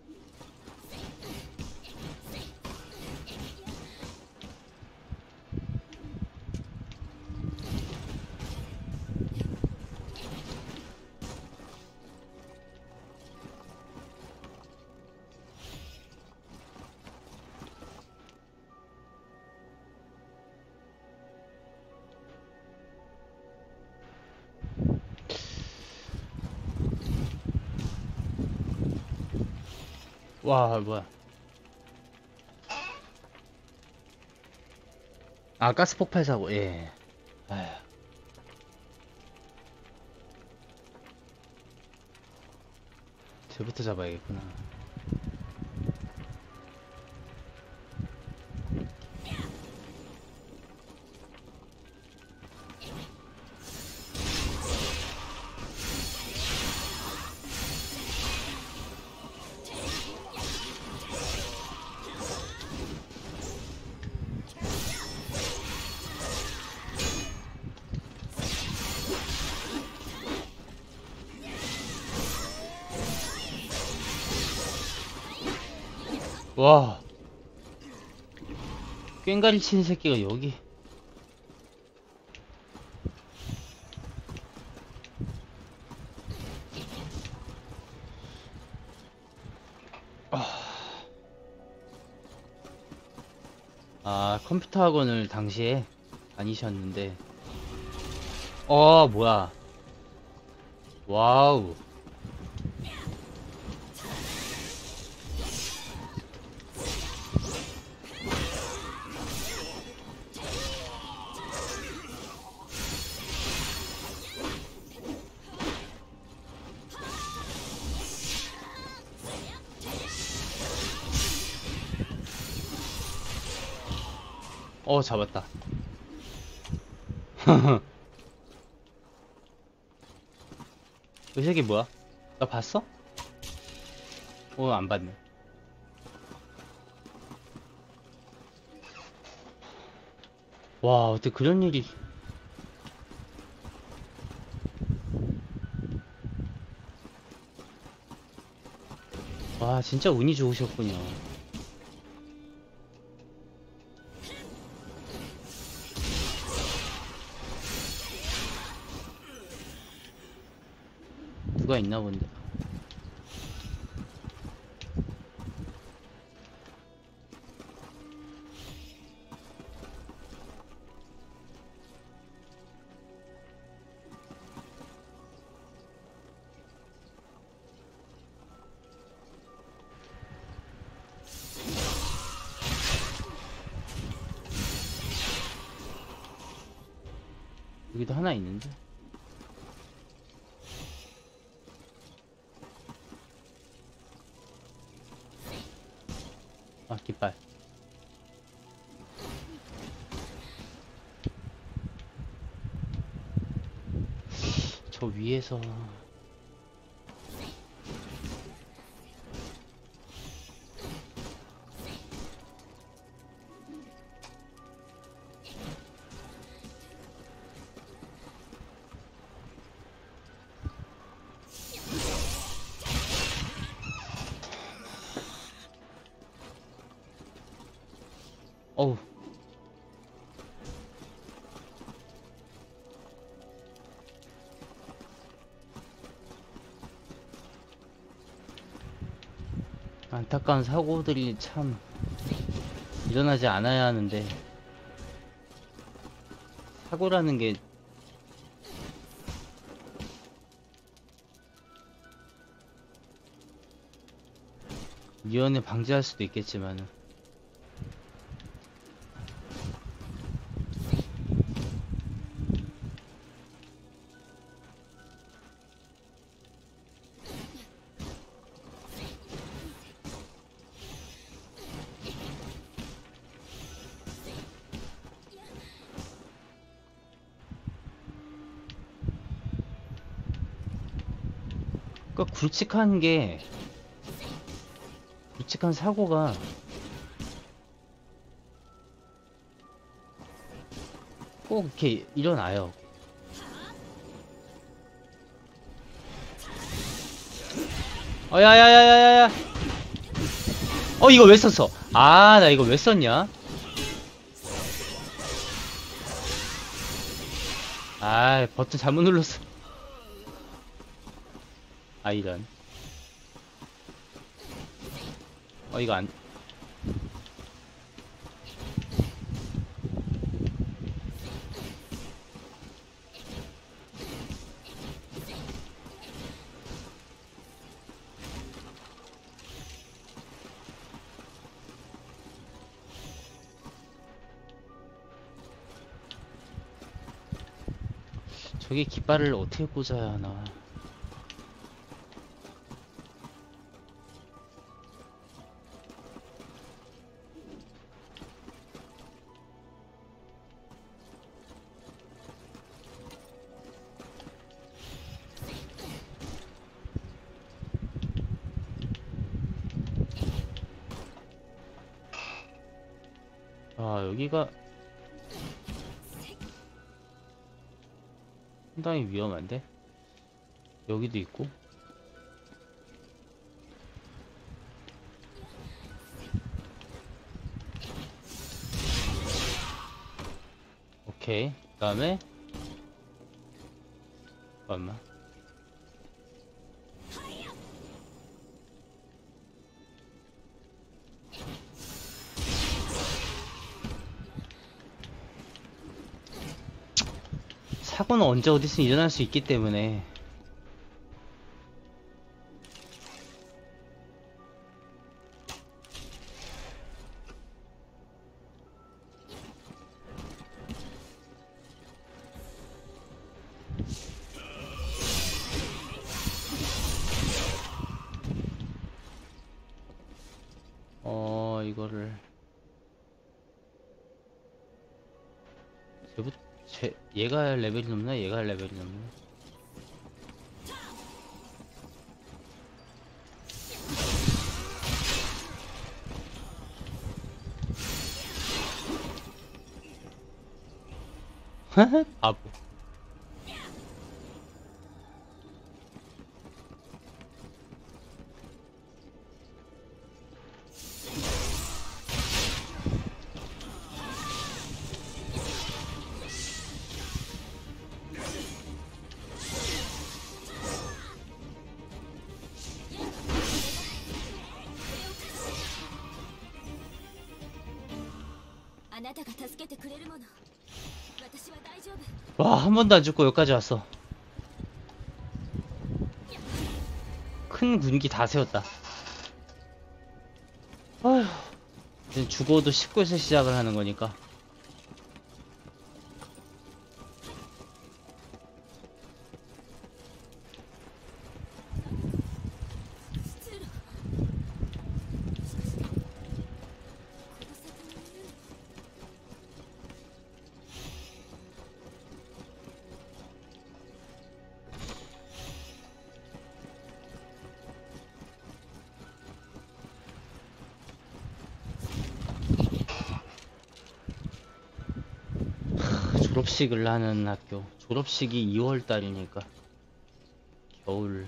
와 뭐야. 가스 폭발 사고. 예. 아휴. 쟤부터 잡아야겠구나. 와, 꽹가리 치는 새끼가 여기. 아, 컴퓨터 학원을 당시에 다니셨는데. 뭐야. 와우. 잡았다. 이 새끼 뭐야? 나 봤어? 안 봤네. 와, 어떻게 그런 일이. 와, 진짜 운이 좋으셨군요. 누가 있나 본데. 여기도 하나 있는데. 아, 깃발. 저 위에서. 어우. 안타까운 사고들이 참 일어나지 않아야 하는데, 사고라는 게 위험을 방지할 수도 있겠지만은. 그러니까 굵직한 사고가 꼭 이렇게 일어나요. 야야야야야야. 이거 왜 썼어? 나 이거 왜 썼냐? 버튼 잘못 눌렀어. 이런. 이거 안. 저게 깃발을 어떻게 꽂아야 하나. 여기가 상당히 위험한데? 여기도 있고. 오케이. 그 다음에 잠깐만. 사고는 언제 어디서 일어날 수 있기 때문에. 이거를 얘가 레벨이 높나? 얘가 레벨이 높나? 바보. 와, 한 번도 안 죽고 여기까지 왔어. 큰 군기 다 세웠다. 아휴, 이제 죽어도 19에서 시작을 하는 거니까. 졸업식을 하는 학교. 졸업식이 2월달이니까 겨울.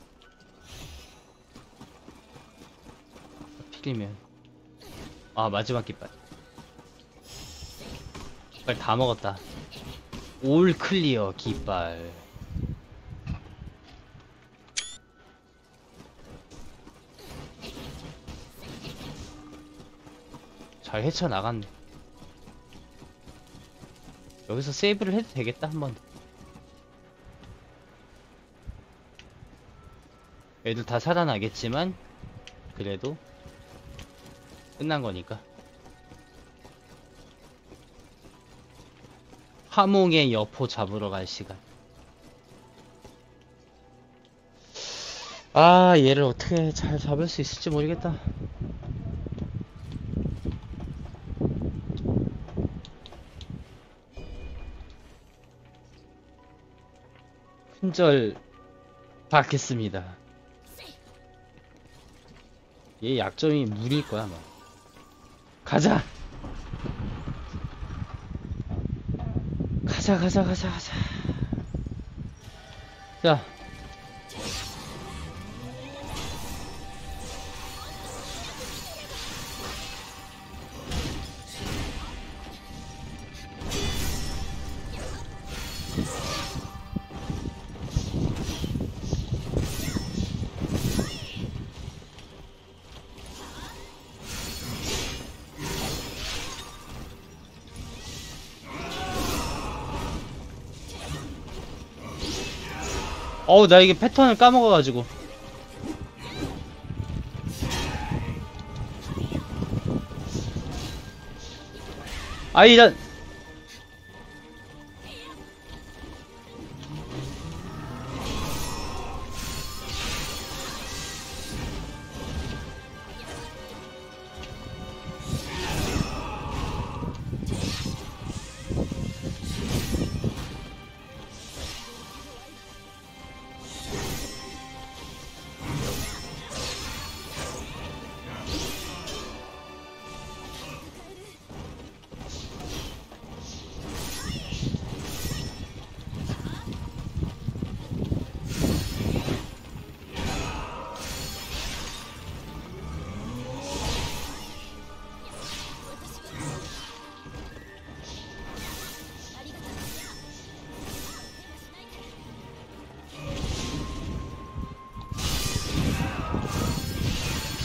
하필이면 마지막 깃발. 깃발 다 먹었다. 올 클리어 깃발. 잘 헤쳐나갔네. 여기서 세이브를 해도 되겠다. 한번 애들 다 살아나겠지만 그래도 끝난 거니까. 화몽의 여포 잡으러 갈 시간. 얘를 어떻게 잘 잡을 수 있을지 모르겠다. 흔절 받겠습니다. 얘 약점이 물일 거야 아마. 가자. 가자. 자. 나 이게 패턴을 까먹어가지고. 이런.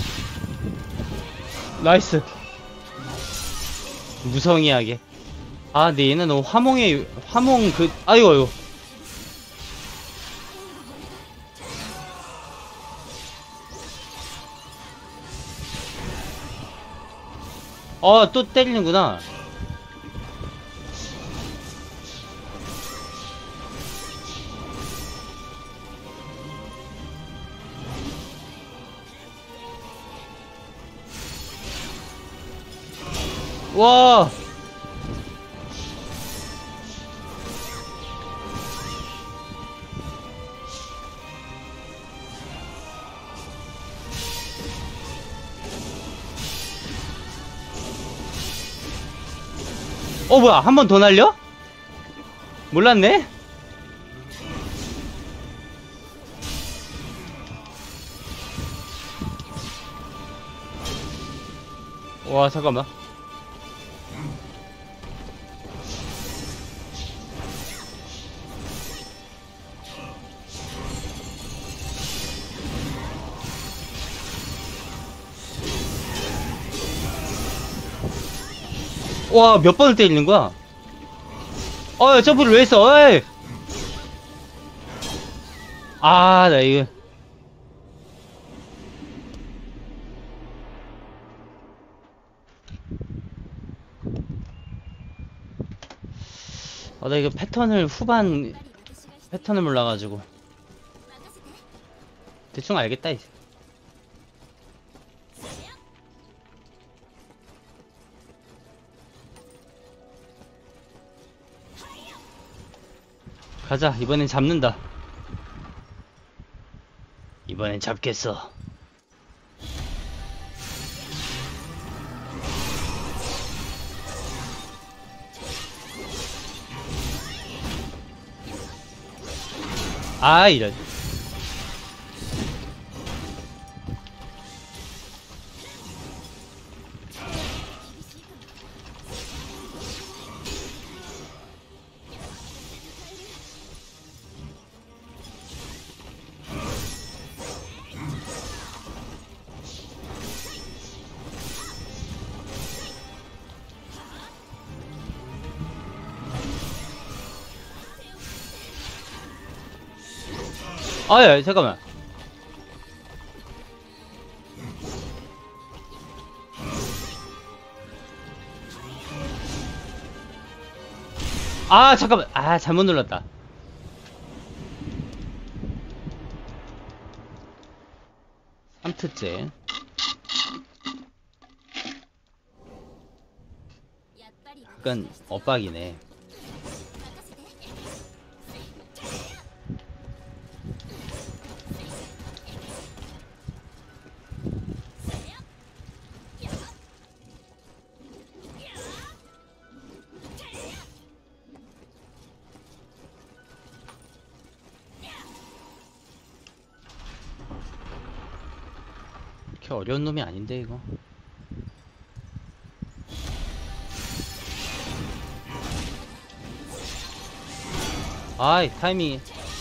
나이스. 무성의하게. 아, 근데 얘는 너무 화몽 아이고, 아이고. 또 때리는구나. 와! 뭐야, 한 번 더 날려? 몰랐네? 와, 잠깐만. 와, 몇 번을 때리는 거야? 점프를 왜 했어? 어이! 나 이거. 나 이거 후반 패턴을 몰라가지고. 대충 알겠다, 이제. 가자, 이번엔 잡는다. 이번엔 잡겠어. 이런. 야, 잠깐만. 잠깐만. 잘못 눌렀다. 삼트째. 약간 엇박이네. 그렇게 어려운 놈이 아닌데 이거. 타이밍이.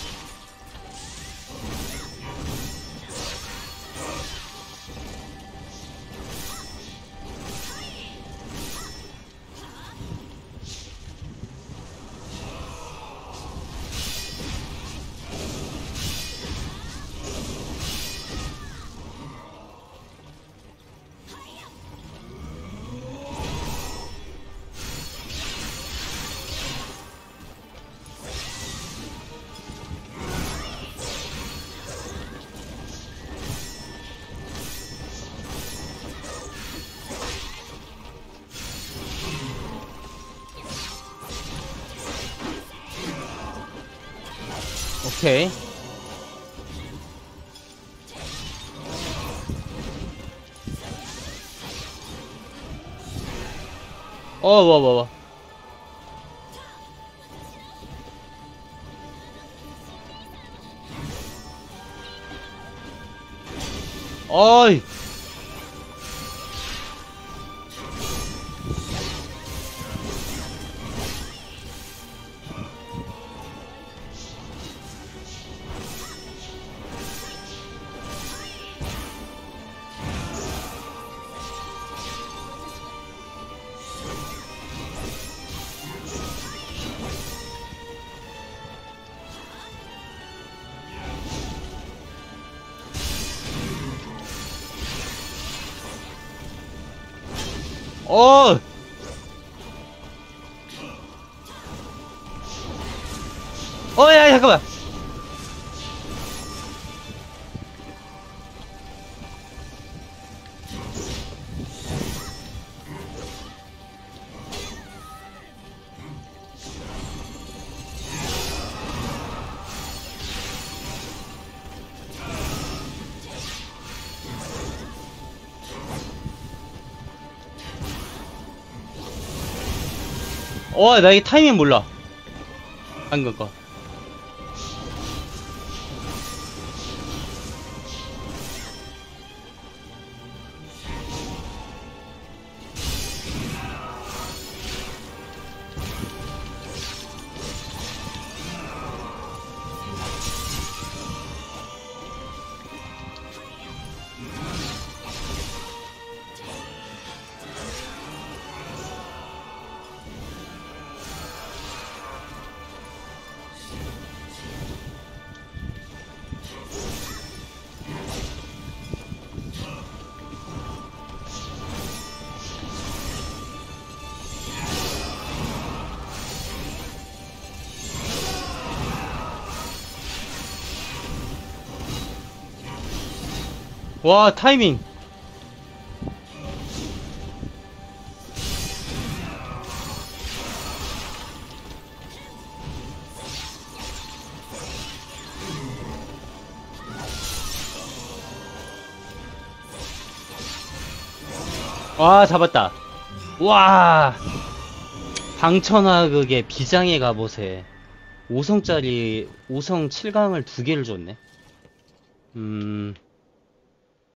오케이. 와. 어이. 어! 야, 잠깐만. 나 이 타이밍 몰라. 방금 거. 와, 타이밍. 와, 잡았다. 와, 방천하극의 비장의 갑옷에 5성짜리 5성 7강을 2개를 줬네.